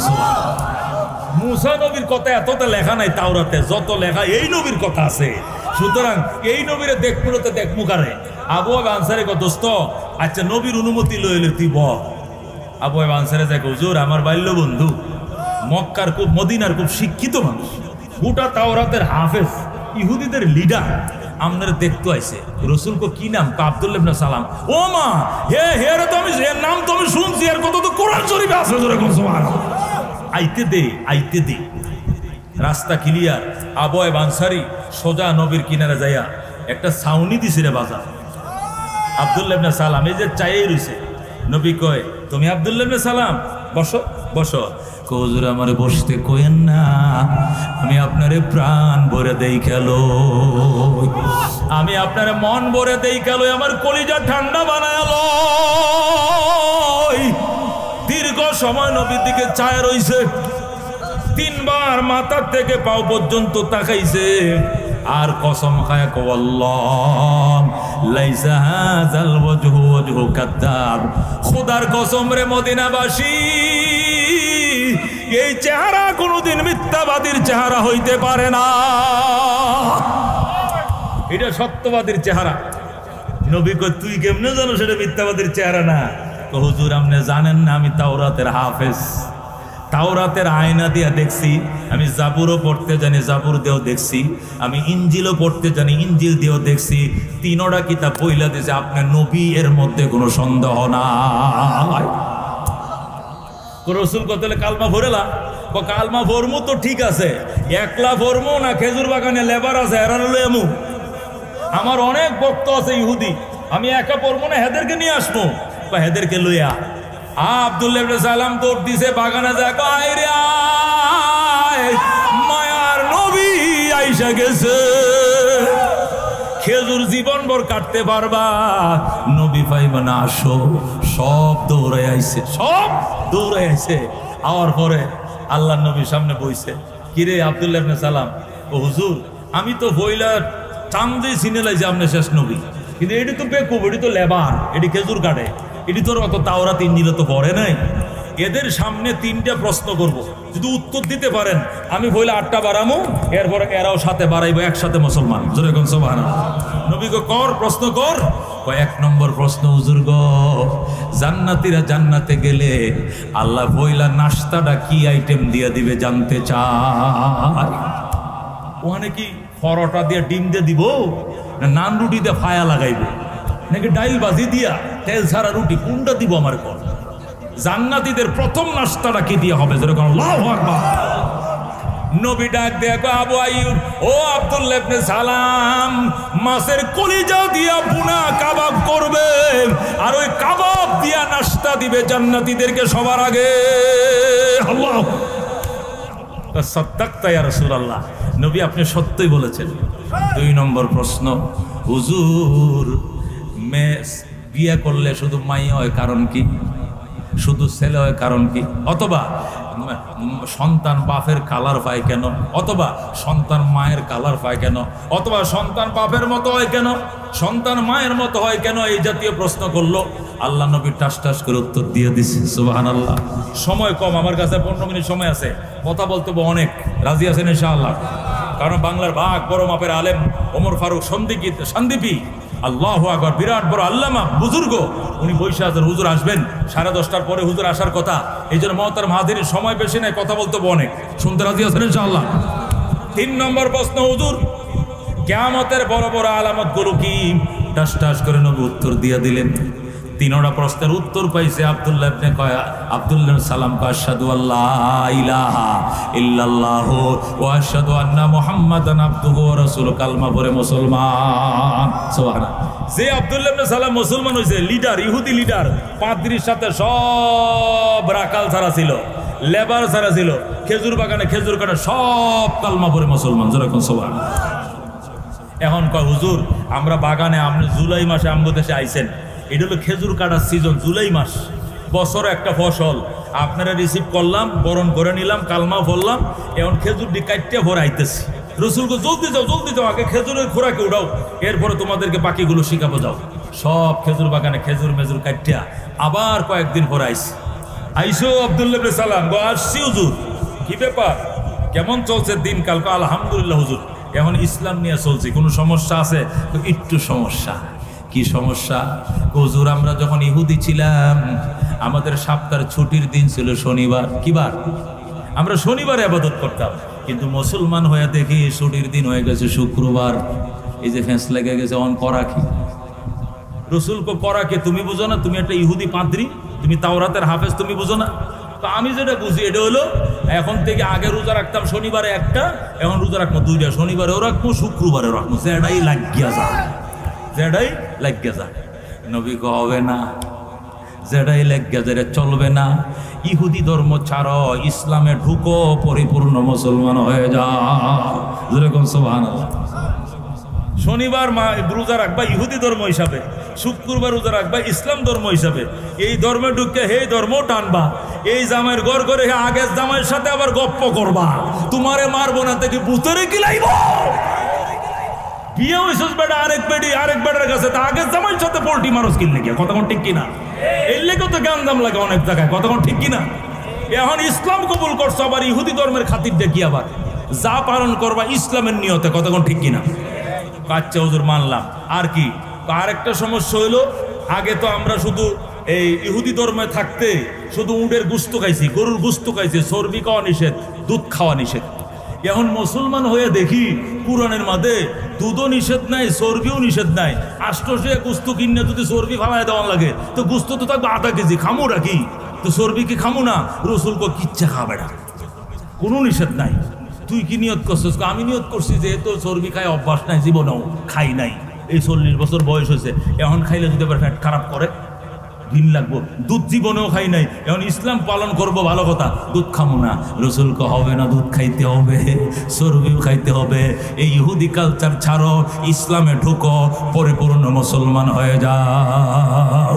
মুসা নবীর কথা এতটা লেখা নাই তাওরাতে, যত লেখা এই নবীর কথা আছে। সুতরাং এই নবীরে দেখবো তো দেখবো কারে? আবু আইব আনসারী কয়, দোস্ত আচ্ছা নবীর অনুমতি লইলে তুই বল। আবু আইব আনসারী যায়, হুজুর আমার বাল্য বন্ধু, মক্কার খুব মদিনার খুব শিক্ষিত মানুষ, গোটা তাওরাতের হাফেজ, ইহুদিদের লিডার, আপনার দেখতে আইছে। রসুল কো কি নাম? আব্দুল্লাহ ইবনে সালাম। ও মা, হে হে রে, তো আমি এর নাম তো আমি শুনছি, আর কত তো কোরআন শরীফে আছে। যেরকম সুবহানাল্লাহ। আইতে দে, আইতে দে। রাস্তা ক্লিয়ার। আবু আইব আনসারী সোজা নবীর কিনারে যাইয়া একটা ছাউনি দিছে রে বাজার। আব্দুল্লাহ ইবনে সালাম এই যে চাইই রইছে। নবী কয়, তুমি আব্দুল্লাহ ইবনে সালাম? বসো বসো। হুজুর আমারে বসতে কইেন না, আমি আপনারে প্রাণ ভরে দেই খেলো, আমি আপনারে মন ভরে দেই খেলো, আমার কলিজা ঠান্ডা বানায়ালো। দীর্ঘ সময় নবীর দিকে চায় রইছে, তিনবার মাথার থেকে পাও পর্যন্ত তাকাইছে, আর কসম খায় কো আল্লাহ লাইসা হাযাল ওয়াজহু ওয়াজহু কাদ্দাব। খোদার কসম রে মদিনাবাসী, এই চেহারা কোনদিন মিথ্যাবাদীর চেহারা হইতে পারে না, এটা সত্যবাদীর চেহারা। নবী কয়, তুই কেমনে জানো সেটা মিথ্যাবাদীর চেহারা না? হুজুর আপনি জানেন না আমি তাওরাতের হাফেজ, তাওরাতের আয়না দিয়া দেখছি, আমি জাবুরও পড়তে জানি, জাবুর দিয়েও দেখছি, আমি ইঞ্জিলও পড়তে জানি, ইঞ্জিল দিয়েও দেখছি, তিনোটা কিতাব বইলা দিয়েছে, আপনার নবী, এর মধ্যে কোনো সন্দেহ নাই। রসুল কত কালমা ভরেলা? কালমা ভরমু তো ঠিক আছে, একলা ভরমু না খেজুর বাগানে লেবার আছে হেরানো এমু। আমার অনেক ভক্ত আছে ইহুদি, আমি একা পড়বো না, হেদেরকে নিয়ে আসবো, বা হেদেরকে লইয়া। আব্দুল্লাহ ইবনে সালাম দৌড় দিছে বাগানে, যায় আয় রে আয়, মায়ার নবী আইসা গেছে। খেজুর জীবন ভর কাটতে পারবা, নবী পাইবা না, আসো। সব দৌড়াই আইছে, সব দৌড়াই আইছে। আওয়ার পরে আল্লাহ নবীর সামনে বইছে। কিরে আব্দুল্লাহ ইবনে সালাম? ও হুজুর, আমি তো বইলা টান দিয়ে চিনে লাইছি আপনি শেষ নবী, কিন্তু এটি তো বেকুব, এটি তো লেবার, এটি খেজুর কাটে, এটি তোর অত তাওরাত ইঞ্জিলে তো পড়ে নাই। এদের সামনে তিনটা প্রশ্ন করব, যদি উত্তর দিতে পারেন আমি বলে আটটা বাড়ামো, এরপরে এরাও সাথে বাড়াইবো, একসাথে মুসলমান। যেরকম সুবহানাল্লাহ। নবী গো কর, প্রশ্ন কর। এক নম্বর প্রশ্ন, হুজুর গো, জান্নাতীরা জান্নাতে গেলে আল্লাহ বইলা নাস্তাটা কি আইটেম দিয়ে দিবে জানতে চাই। ওখানে কি পরোটা দিয়ে ডিম দিয়ে দিব, না নান রুটি দিয়ে ফায়া লাগাইবে, নাকি ডাইল বাজি দিয়া তেল ছাড়া রুটি, কোনটা দিব আমার কর? জান্নাতীদের প্রথম নাস্তাটা কি দিয়ে হবে? যেরকম আল্লাহু আকবার। নবী ডাক দেখো আবু আইয়ুব, ও আব্দুল্লাহ ইবনে সালাম, মাছের কলিজা দিয়া বুনা কাবাব করবে, আর ওই কাবাব দিয়া নাস্তা দিবে জান্নাতীদেরকে সবার আগে। আল্লাহ সাদ্দাকতা ইয়া রাসূলুল্লাহ, নবী আপনি সত্যই বলেছেন। দুই নম্বর প্রশ্ন, হুজুর মেয়ে বিয়ে করলে শুধু মাইয়া হয় কারণ কি? শুধু ছেলে হয় কারণ কি? অথবা সন্তান বাপের কালার পায় কেন? অথবা সন্তান মায়ের কালার পায় কেন? অথবা সন্তান বাপের মতো হয় কেন? সন্তান মায়ের মতো হয় কেন? এই জাতীয় প্রশ্ন করলো। আল্লাহ নবী টাস টাস করে উত্তর দিয়ে দিছে। সুবহানাল্লাহ। সময় কম, আমার কাছে পনেরো মিনিট সময় আছে, কথা বলতে অনেক। রাজি আছেন ইনশাআল্লাহ? কারণ বাংলার ভাগ বড় মাপের আলেম ওমর ফারুক সন্দিপি সন্দীপী আল্লাহু আকবার, বিরাট বড় আল্লামা বুজুর্গ, উনি বৈশা আছেন। হুজুর আসবেন সাড়ে দশটার পরে, হুজুর আসার কথা। এই জন্য মহতার মাহাদিনের সময় বেশি নেই, কথা বলতে অনেক। শুনতে রাজি আছেন ইনশাআল্লাহ? তিন নম্বর প্রশ্ন, হুজুর কিয়ামতের বড় বড় আলামত গুলো কি? টাস টাস করে নবী উত্তর দিয়ে দিলেন। তিনটা প্রশ্নের উত্তর পাইছে আব্দুল্লাহ ইবনে কয়া আব্দুল্লাহ সালাম কা আশহাদু আল্লা ইলাহা ইল্লাল্লাহু ওয়া আশহাদু আন্না মুহাম্মাদান আবদুহু ওয়া রাসূলুহু, কালমা পড়ে মুসলমান। সুবহানাল্লাহ। যে আব্দুল্লাহ ইবনে সালাম মুসলমান হইছে, লিডার, ইহুদি লিডার, পাদ্রীর সাথে সব রাকাল ছাড়া ছিল, লেবার ছাড়া ছিল, খেজুর বাগানে খেজুর কাটে, সব কালমা পড়ে মুসলমান। যেরকম সুবহানাল্লাহ। এখন কয় হুজুর আমরা বাগানে, আপনি জুলাই মাসে আমগো দেশে আইছেন, এটা হলো খেজুর কাটার সিজন, জুলাই মাস, বছর একটা ফসল, আপনারা রিসিভ করলাম, বরণ করে নিলাম, কালমা বললাম, এখন খেজুর দিয়ে কাটতে ভরে আইতেছি। রসুলকে জলদি যাও জলদি যাও, আগে খেজুরের খোরাকে উঠাও, এরপরে তোমাদেরকে বাকিগুলো শিখাবো যাও। সব খেজুর বাগানে খেজুর মেজুর কাটিয়া আবার কয়েকদিন পরে আইসি। আইসো আব্দুল্লাহ ইবনে সালাম, গো আসছি হুজুর, কি ব্যাপার, কেমন চলছে দিন কাল? আলহামদুলিল্লাহ হুজুর, এখন ইসলাম নিয়ে চলছি, কোনো সমস্যা আছে? একটু সমস্যা। কি সমস্যা? হুজুর আমরা যখন ইহুদি ছিলাম, আমাদের সপ্তাহের ছুটির দিন ছিল শনিবার। কি বার? আমরা শনিবারে ইবাদত করতাম, কিন্তু মুসলমান হয়ে দেখি ছুটির দিন হয়ে গেছে শুক্রবার। এই যে ফেঁস লেগে গেছে, অন করা কি? রসুলকে করা কে? তুমি বুঝো না? তুমি একটা ইহুদি পাদ্রী, তুমি তাওরাতের হাফেজ, তুমি বুঝো না? তো আমি যেটা বুঝি এটা হলো, এখন থেকে আগে রোজা রাখতাম শনিবারে একটা, এখন রোজা রাখবো দুইটা, শনিবারেও রাখবো শুক্রবারেও রাখবো, যেটাই লাগিয়া যায়, যেটাই লাগিয়া যায়। নবী কো হবে না, যেটাই লাগিয়া যায় চলবে না। ইহুদি ধর্ম ছাড়ো, ইসলামে ঢুকো, পরিপূর্ণ মুসলমান হয়ে যাও। যেরকম সুবহানাল্লাহ। শনিবার মা রোজা রাখবা ইহুদি ধর্ম হিসাবে, শুক্রবার রোজা রাখবা ইসলাম ধর্ম হিসাবে। এই ধর্মে ঢুকে সেই ধর্ম টানবা, এই জামাইয়ের ঘর করে আগের জামাইয়ের সাথে আবার গপ্প করবা, তোমারে মারবো না থেকে বুতরে কি লাইব। বিয়ে হইছিস বেটা আরেক বেডি আরেক বেটার কাছে, তা আগের জামাইয়ের সাথে পোল্ট্রি মারস কিনলে গিয়া, কতক্ষণ ঠিক কিনা? এর লেগে তো জ্ঞান দাম লাগে অনেক জায়গায়, কতক্ষণ ঠিক কিনা? এখন ইসলাম কবুল করছো, আবার ইহুদি ধর্মের খাতির দেখি আবার যা পালন করবা ইসলামের নিয়তে, কতক্ষণ ঠিক কিনা? কাচ্চা হুজুর মানলাম। আর কি আরেকটা সমস্যা হইলো, আগে তো আমরা শুধু এই ইহুদি ধর্মে থাকতে শুধু উটের গুস্ত খাইছি, গরুর গুস্ত খাইছি, চর্বি খাওয়া নিষেধ, দুধ খাওয়া নিষেধ। এখন মুসলমান হয়ে দেখি কুরআনের মাঝে দুধও নিষেধ নাই, চর্বিও নিষেধ নাই। আষ্টশে গুস্ত কিনে যদি চর্বি ফালাই দেওয়া লাগে, তো গুস্ত তো থাকবে আধা কেজি, খামু রাখি তো চর্বি কি খামু না? রসুল কো কিচ্ছা খাবে না, কোনো নিষেধ নাই। তুই কি নিয়ত করছিস? আমি নিয়ত করছি যে তো চর্বি খাই অভ্যাস নাই, জীবনেও খাই নাই, এই চল্লিশ বছর বয়স হয়েছে, এখন খাইলে যদি আবার ফ্যাট খারাপ করে দিন লাগবো। দুধ জীবনেও খাই নাই, এখন ইসলাম পালন করব, ভালো কথা, দুধ খামো না। রসুলকে হবে না, দুধ খাইতে হবে, চর্বিও খাইতে হবে। এই ইহুদি কালচার ছাড়ো, ইসলামে ঢুকো, পরিপূর্ণ মুসলমান হয়ে যাও।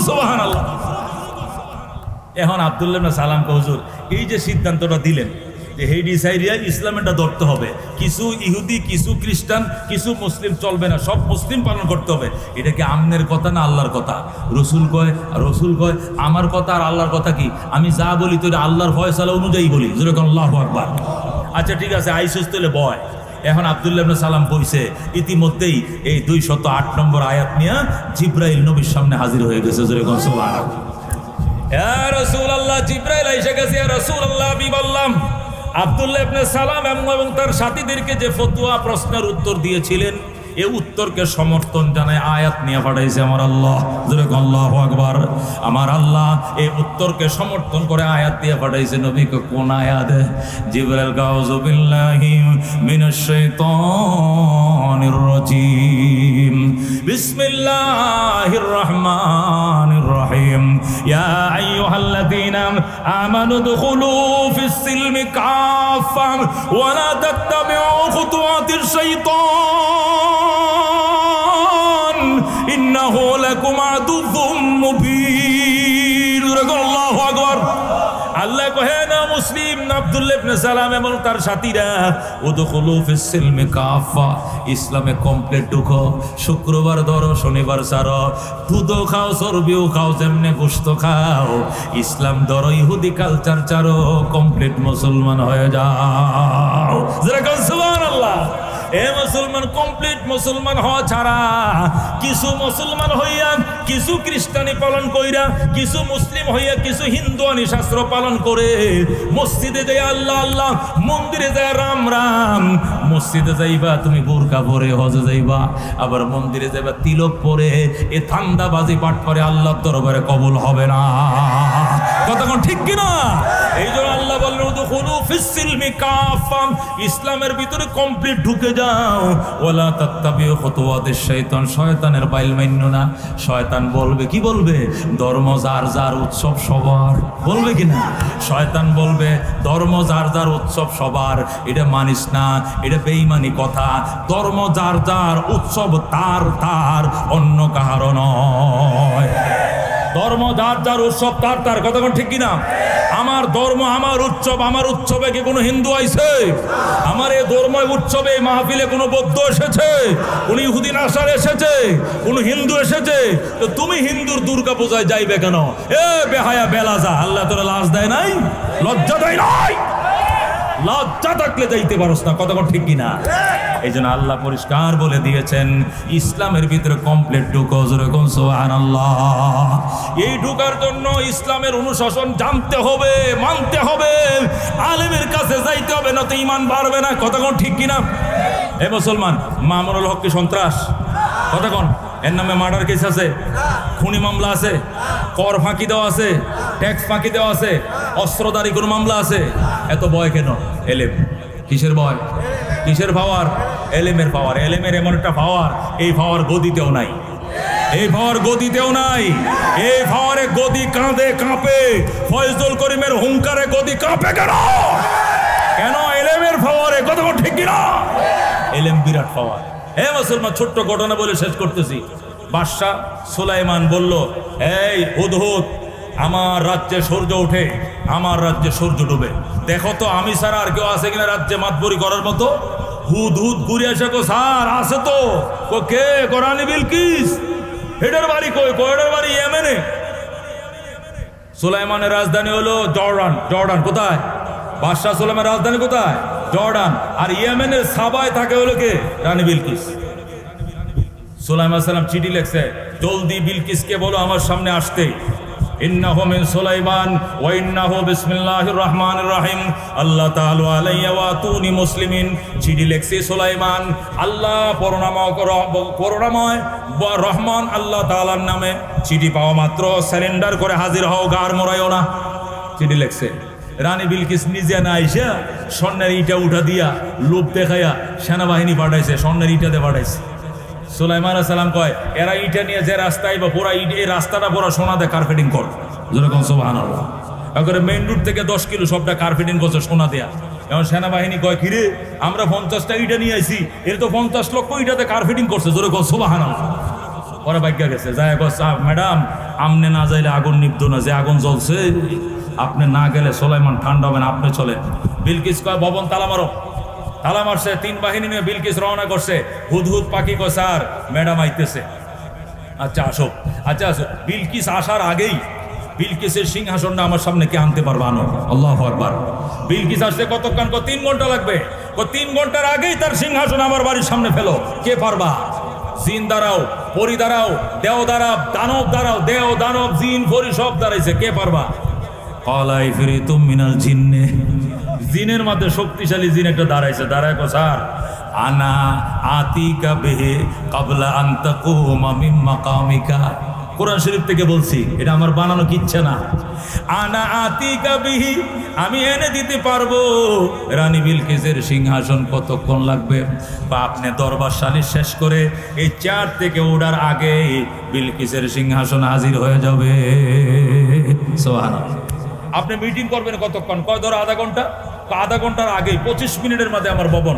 সুবহানাল্লাহ। এখন আব্দুল্লাহ ইবনে সালাম কে হুজুর এই যে সিদ্ধান্তটা দিলেন, যে হেই ডিসাইরিয়া ইসলামেরটা ধরতে হবে, কিছু ইহুদি কিছু খ্রিস্টান কিছু মুসলিম চলবে না, সব মুসলিম পালন করতে হবে। এটা কি আমনের কথা না আল্লাহর কথা? রসুল কয়, রসুল কয় আমার কথা আর আল্লাহর কথা কি? আমি যা বলি তো আল্লাহর ফয়সালা অনুযায়ী বলি, যেরকম আল্লাহু আকবার। আচ্ছা ঠিক আছে, আইসুস তোলে বয়। এখন আব্দুল্লাহ ইবনে সালাম বইছে, ইতিমধ্যেই এই দুইশত আট নম্বর আয়াত নিয়ে জিব্রাইল নবীর সামনে হাজির হয়ে গেছে, যেরকম সুবহানাল্লাহ। ইয়া রাসূলুল্লাহ, জিব্রাইল এসে গেছে। ইয়া রাসূলুল্লাহ, আমি বললাম আব্দুল্লাহ ইবনে সালাম এবং তার সাথীদেরকে যে ফতোয়া প্রশ্নের উত্তর দিয়েছিলেন, এই উত্তরকে সমর্থন জানায় আয়াত নিয়ে পাঠাইছে আমার আল্লাহ, যেরকম আল্লাহু আকবার। আমার আল্লাহ এই উত্তরকে সমর্থন করে আয়াত দিয়ে পাঠাইছে নবীকে। কোন আয়াত? জিবরাইল গাউযু বিল্লাহি মিনাশ শাইতানির রাজিম, বিসমিল্লাহির রহমানির রহিম, ইয়া আইয়ুহাল্লাযীনা আমানু দুখুলু ফিস সিলমি কাফা ওয়া লা তাত্তাবিউ খুতুওয়াতিশ শাইতান ইন্নাহু লাকুম আদুউম মুবিন। আল্লাহু আকবার। আল্লাহ কহে না মুসলিম আব্দুল্লাহ ইবনে সালাম এবং তার সাথীরা, উদখুলু ফিস সিলমি কাফা, ইসলামে কমপ্লিট ঢুকো। শুক্রবার ধরো, শনিবার ছাড়ো, দুধও খাও চর্বিও খাও, যেমনে গোশত খাও, ইসলাম ধরো, ইহুদি কালচার ছাড়ো, কমপ্লিট মুসলমান হয়ে যাও। যেরকম সুবহানাল্লাহ। এ মুসলমান কমপ্লিট মুসলমান হওয়া ছাড়া কিছু মুসলমান হইয়া কিছু খ্রিস্টানি পালন কইরা, কিছু মুসলিম হইয়া কিছু হিন্দুয়ানি শাস্ত্র পালন করে, মসজিদে যাই আল্লাহ আল্লাহ, মন্দিরে যায় রাম রাম। মসজিদে যাইবা তুমি বোরকা পরে, হজে যাইবা আবার মন্দিরে যাইবা তিলক পরে, এ ঠান্ডাবাজি পাঠ করে আল্লাহর দরবারে কবুল হবে না। কথা কোন ঠিক কিনা? এই জন্য আল্লাহ বললেন উদখুলু ফিস সিলমি কাফা, ইসলামের ভিতরে কমপ্লিট ঢুকে যাও। ওয়ালা তাত্তাবিউ খুতুওয়াতিশ শাইতান, শয়তানের বাইল মাইন্নো না। শয়তান বলবে কি বলবে? ধর্ম যার যার উৎসব সবার, বলবে কিনা? শয়তান বলবে ধর্ম যার যার উৎসব সবার, এটা মানিস না, এটা বেঈমানি কথা। ধর্ম যার যার, উৎসব তার তার, অন্য কাহারও নয়। ধর্ম যার যার, উৎসব তার তার। কথা কোন ঠিক কিনা? আমার ধর্ম আমার উৎসব, আমার উৎসবে কি কোনো হিন্দু আইছে? আমার এই ধর্ম উৎসবে মাহফিলে কোনো বৌদ্ধ এসেছে? কোন ইহুদি নাসার এসেছে? কোন হিন্দু এসেছে? তো তুমি হিন্দুর দুর্গা পূজায় যাইবে কেন? এ বেহায়া বেলাজা, আল্লাহ তোরা লাজ দেয় নাই? লজ্জা দেয় নাই? লজ্জা থাকলে যাইতে পারস না। কথা ঠিক কিনা? এই জন্য আল্লাহ পরিষ্কার বলে দিয়েছেন ইসলামের ভিতরে কমপ্লিট ঢুকো, যেরকম সুবহানাল্লাহ। এই ঢুকার জন্য ইসলামের অনুশাসন জানতে হবে, মানতে হবে, আলেমের কাছে যাইতে হবে, না তো ঈমান বাড়বে না। কথা কোন ঠিক কিনা? এ মুসলমান, মামুনুল হক কি সন্ত্রাস? কথা কোন? এর নামে মার্ডার কেস আছে, খুনি মামলা আছে, কর ফাঁকি দেওয়া আছে, ট্যাক্স ফাঁকি দেওয়া আছে, অস্ত্রধারী কোনো মামলা আছে। এত ভয় কেন? এলেম। কিসের ভয়? কিসের পাওয়ার? এলেমের পাওয়ার। এলেমের এমন একটা পাওয়ার, এই পাওয়ার গদিতেও নাই, এই পাওয়ার গদিতেও নাই। এই পাওয়ারে গদি কাঁদে কাঁপে। ফয়জুল করিমের হুঙ্কারে গদি কাঁপে কেন? কেন? এলেমের পাওয়ারে। কথা ঠিক কিনা? এলেম বিরাট পাওয়ার। হে মুসলমান, ছোট্ট ঘটনা বলে শেষ করতেছি। বাদশাহ সুলাইমান বলল, এই হুদহুদ, আমার রাজ্যে সূর্য ওঠে, আমার রাজ্যে সূর্য ডুবে, দেখো তো আমি ছাড়া আর কেউ আছে কিনা রাজ্যে মাতবরি করার মতো। হুদ হুদ ঘুরে আসে, কো স্যার আছে তো। কো কে? কো রানী বিলকিস। হেডার বাড়ি কই? কো হেডার বাড়ি ইয়েমেনে। সুলাইমানের রাজধানী হলো জর্ডান। জর্ডান কোথায়? বাদশাহ সুলাইমানের রাজধানী কোথায়? জর্ডান। আর ইয়েমেনের সাবায় থাকে হলো কে? রানী বিলকিস। সুলাইমান সালাম চিঠি লিখছে, জলদি বিলকিসকে বলো আমার সামনে আসতে। ইন্নাহু মিন সুলাইমান ওয়া ইন্নাহু বিসমিল্লাহির রহমানির রহিম আল্লাহ তাআলা আলাইয়া ওয়া তুনি মুসলিমিন। চিঠি লিখছে সুলাইমান, আল্লাহ করুণাময় করুণাময় রহমান আল্লাহ তাআলার নামে। চিঠি পাওয়া মাত্র সারেন্ডার করে হাজির হও, গার মোড়াইও না। চিঠি লিখছে। রানী বিলকিস নিজে না আইসা স্বর্ণের ইটা উঠা দিয়া লোভ দেখাইয়া সেনাবাহিনী পাঠাইছে, স্বর্ণের ইটাতে পাঠাইছে। সুলাইমান আলাইহিস সালাম কয়, এরা ইটা নিয়ে যে রাস্তায় বা পুরা ইট, এই রাস্তাটা পুরো সোনা দিয়ে কার্পেটিং কর। যেরকম সুবহানাল্লাহ। একবারে মেইন রুট থেকে দশ কিলো সবটা কার্পেটিং করছে সোনা দেয়া। এখন সেনাবাহিনী কয়, কিরে আমরা পঞ্চাশটা ইটা নিয়ে আইছি, এর তো পঞ্চাশ লক্ষ ইটাতে কার্পেটিং করছে। যেরকম সুবহানাল্লাহ। ওরা বাইকা গেছে, যায় ম্যাডাম আমনে না যাইলে আগুন নিবতো না, যে আগুন জ্বলছে আপনি না গেলে সুলাইমান ঠান্ডা হবে না, আপনি চলেন। বিলকিস কয় ভবন তালা মারো। তালা মারছে, তিন বাহিনী নিয়ে বিলকিস রওনা করছে। হুদহুদ পাখি কয় স্যার ম্যাডাম আইতেছে। আচ্ছা আসো, আচ্ছা আসো। বিলকিস আসার আগেই বিলকিসের সিংহাসনটা আমার সামনে কে আনতে পারবা? আনো। আল্লাহু আকবার। বিলকিস আসতে কতক্ষণ? কো তিন ঘন্টা লাগবে। কো তিন ঘন্টার আগেই তার সিংহাসন আমার বাড়ির সামনে ফেলো। কে পারবা? জিন দাঁড়াও, পরি দাঁড়াও, দেও দাঁড়াও, দানব দাঁড়াও, দেও দানব জিন পরি সব দাঁড়াইছে, কে পারবা? কলাই ফিরি তুম মিনাল জিন্নে, জিনের মধ্যে শক্তিশালী জিন একটা দাঁড়াইছে। দাঁড়ায় কো স্যার আনা আতিকা বিহি ক্বাবলা আন তাকুমা মিন মাকামিকা। কোরআন শরীফ থেকে বলছি, এটা আমার বানানো কিচ্ছা না। আনা আতিকা বিহি, আমি এনে দিতে পারবো। রানী বিলকিসের সিংহাসন কতক্ষণ লাগবে? বা আপনি দরবার সালিশ শেষ করে এই চেয়ার থেকে ওঠার আগে বিলকিসের সিংহাসন হাজির হয়ে যাবে। সুবহানাল্লাহ। আপনি মিটিং করবেন কতক্ষণ? কয় ধরো আধা ঘন্টা। আধা ঘন্টার আগে পঁচিশ মিনিটের মধ্যে আমার ভবন,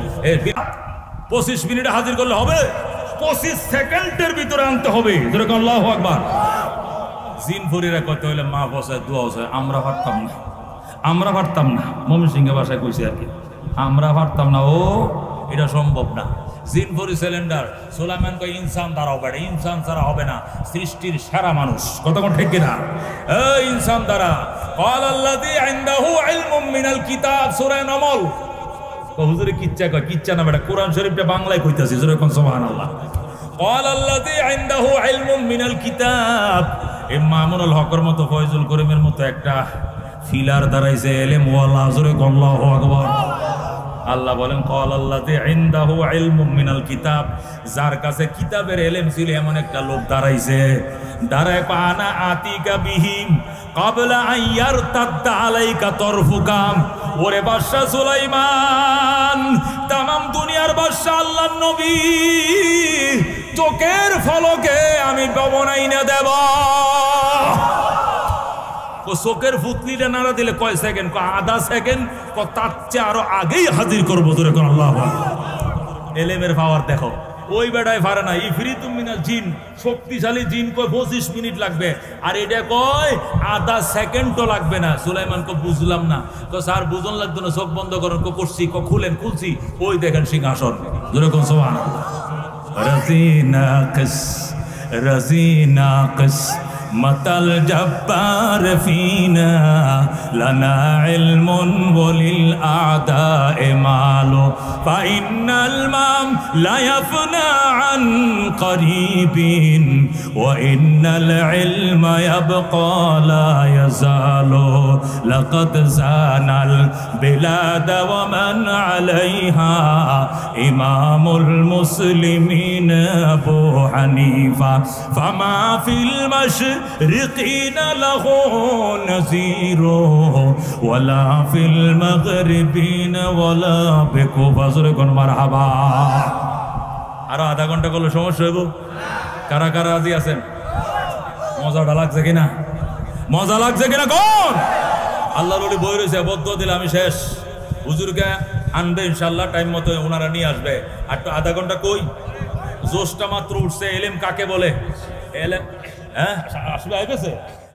পঁচিশ মিনিটে হাজির করলে হবে? পঁচিশ সেকেন্ডের ভিতরে আনতে হবে। যেরকম আল্লাহু আকবার। জিন ফরিরা কত হইলে মা বসায় দোয়া বসায়, আমরা পারতাম না, আমরা পারতাম না। মমিন সিংহে ভাষায় কইছে আর কি, আমরা পারতাম না, ও এটা সম্ভব না। জিন ফরি সিলিন্ডার সুলাইমান কয় ইনসান দ্বারা হবে না, ইনসান ছাড়া হবে না, সৃষ্টির সেরা মানুষ। কতক্ষণ ঠিক কিনা? এই ইনসান দ্বারা ক্বাল আল্লাযী ইনদাহু ইলমুম মিনাল কিতাব, সূরা নামল। হুজুরে কিচ্ছা কয়, কিচ্ছা না বেটা, কোরআন শরীফটা বাংলায় কইতাছি। যেরকম সুবহানাল্লাহ। ক্বাল আল্লাযী ইনদাহু ইলমুম মিনাল কিতাব। এই মামুনুল হকের মতো, ফয়জুল করিমের মতো একটা ফিলার দাঁড়াইছে, এলেম ওয়ালা। যেরকম আল্লাহু আকবার। আল্লাহ বলেন ক্বাল আল্লাযী ইনদাহু ইলমুম মিনাল কিতাব, যার কাছে কিতাবের ইলম ছিল এমন একটা লোক দাঁড়াইছে। দাঁড়ায় পানা আতিকা বিহিম ক্বাবলা আন ইয়ারতাদ্দা আলাইকা তরফুকা। ওরে বাদশা সুলাইমান, তামাম দুনিয়ার বাদশা আল্লাহর নবী, চোখের ফলকে আমি ভবন আইনা দেব। ও চোখের ফুতলিটা নাড়া দিলে কয় সেকেন্ড? আধা সেকেন্ড। তার চেয়ে আরো আগেই হাজির করবো। ধরে কোন আল্লাহ এলেমের পাওয়ার দেখো। ওই বেটায় পারে না। ইফরিতুম মিনাল জিন, শক্তিশালী জিন কয় পঁচিশ মিনিট লাগবে, আর এটা কয় আধা সেকেন্ডও লাগবে না। সুলাইমান কো বুঝলাম না। তো স্যার বুঝন লাগতো না, চোখ বন্ধ করেন। কো করছি, ক খুলেন, খুলছি। ওই দেখেন সিংহাসন। যেরকম সুবহানাল্লাহ। রাজিনা কিস রাজিনা কিস মাতাল জব্বার ফিনা লানা ইলমুন ওয়ালিল আদায়ে মালু ফাইনাল মাম লা ইয়াফনা আন করিবিন ওয়া ইন্নাল ইলমা ইয়াবকা লা ইয়াজালু লাকাদ জানাল বিলাদ ওয়া মান আলাইহা ইমামুল মুসলিমিন আবু হানিফা ফামা ফিল মাশ رقين له نذير ولا في المغربين ولا بكفر كن مرحبا। আর আধা ঘন্টা করলে সমস্যা হইব? কারা কারা রাজি আছেন? মজাটা লাগছে কিনা? মজা লাগছে কিনা কোন? আল্লাহর ওলি বই রয়েছে, বদ্ধ দিলে আমি শেষ। হুজুরকে আনবে ইনশাআল্লাহ, টাইম মতো ওনারা নিয়ে আসবে। আর তো আধা ঘন্টা কই? জোশটা মাত্র উঠছে। এলেম কাকে বলে? এলেম হ্যাঁ আসলে আইতেছে।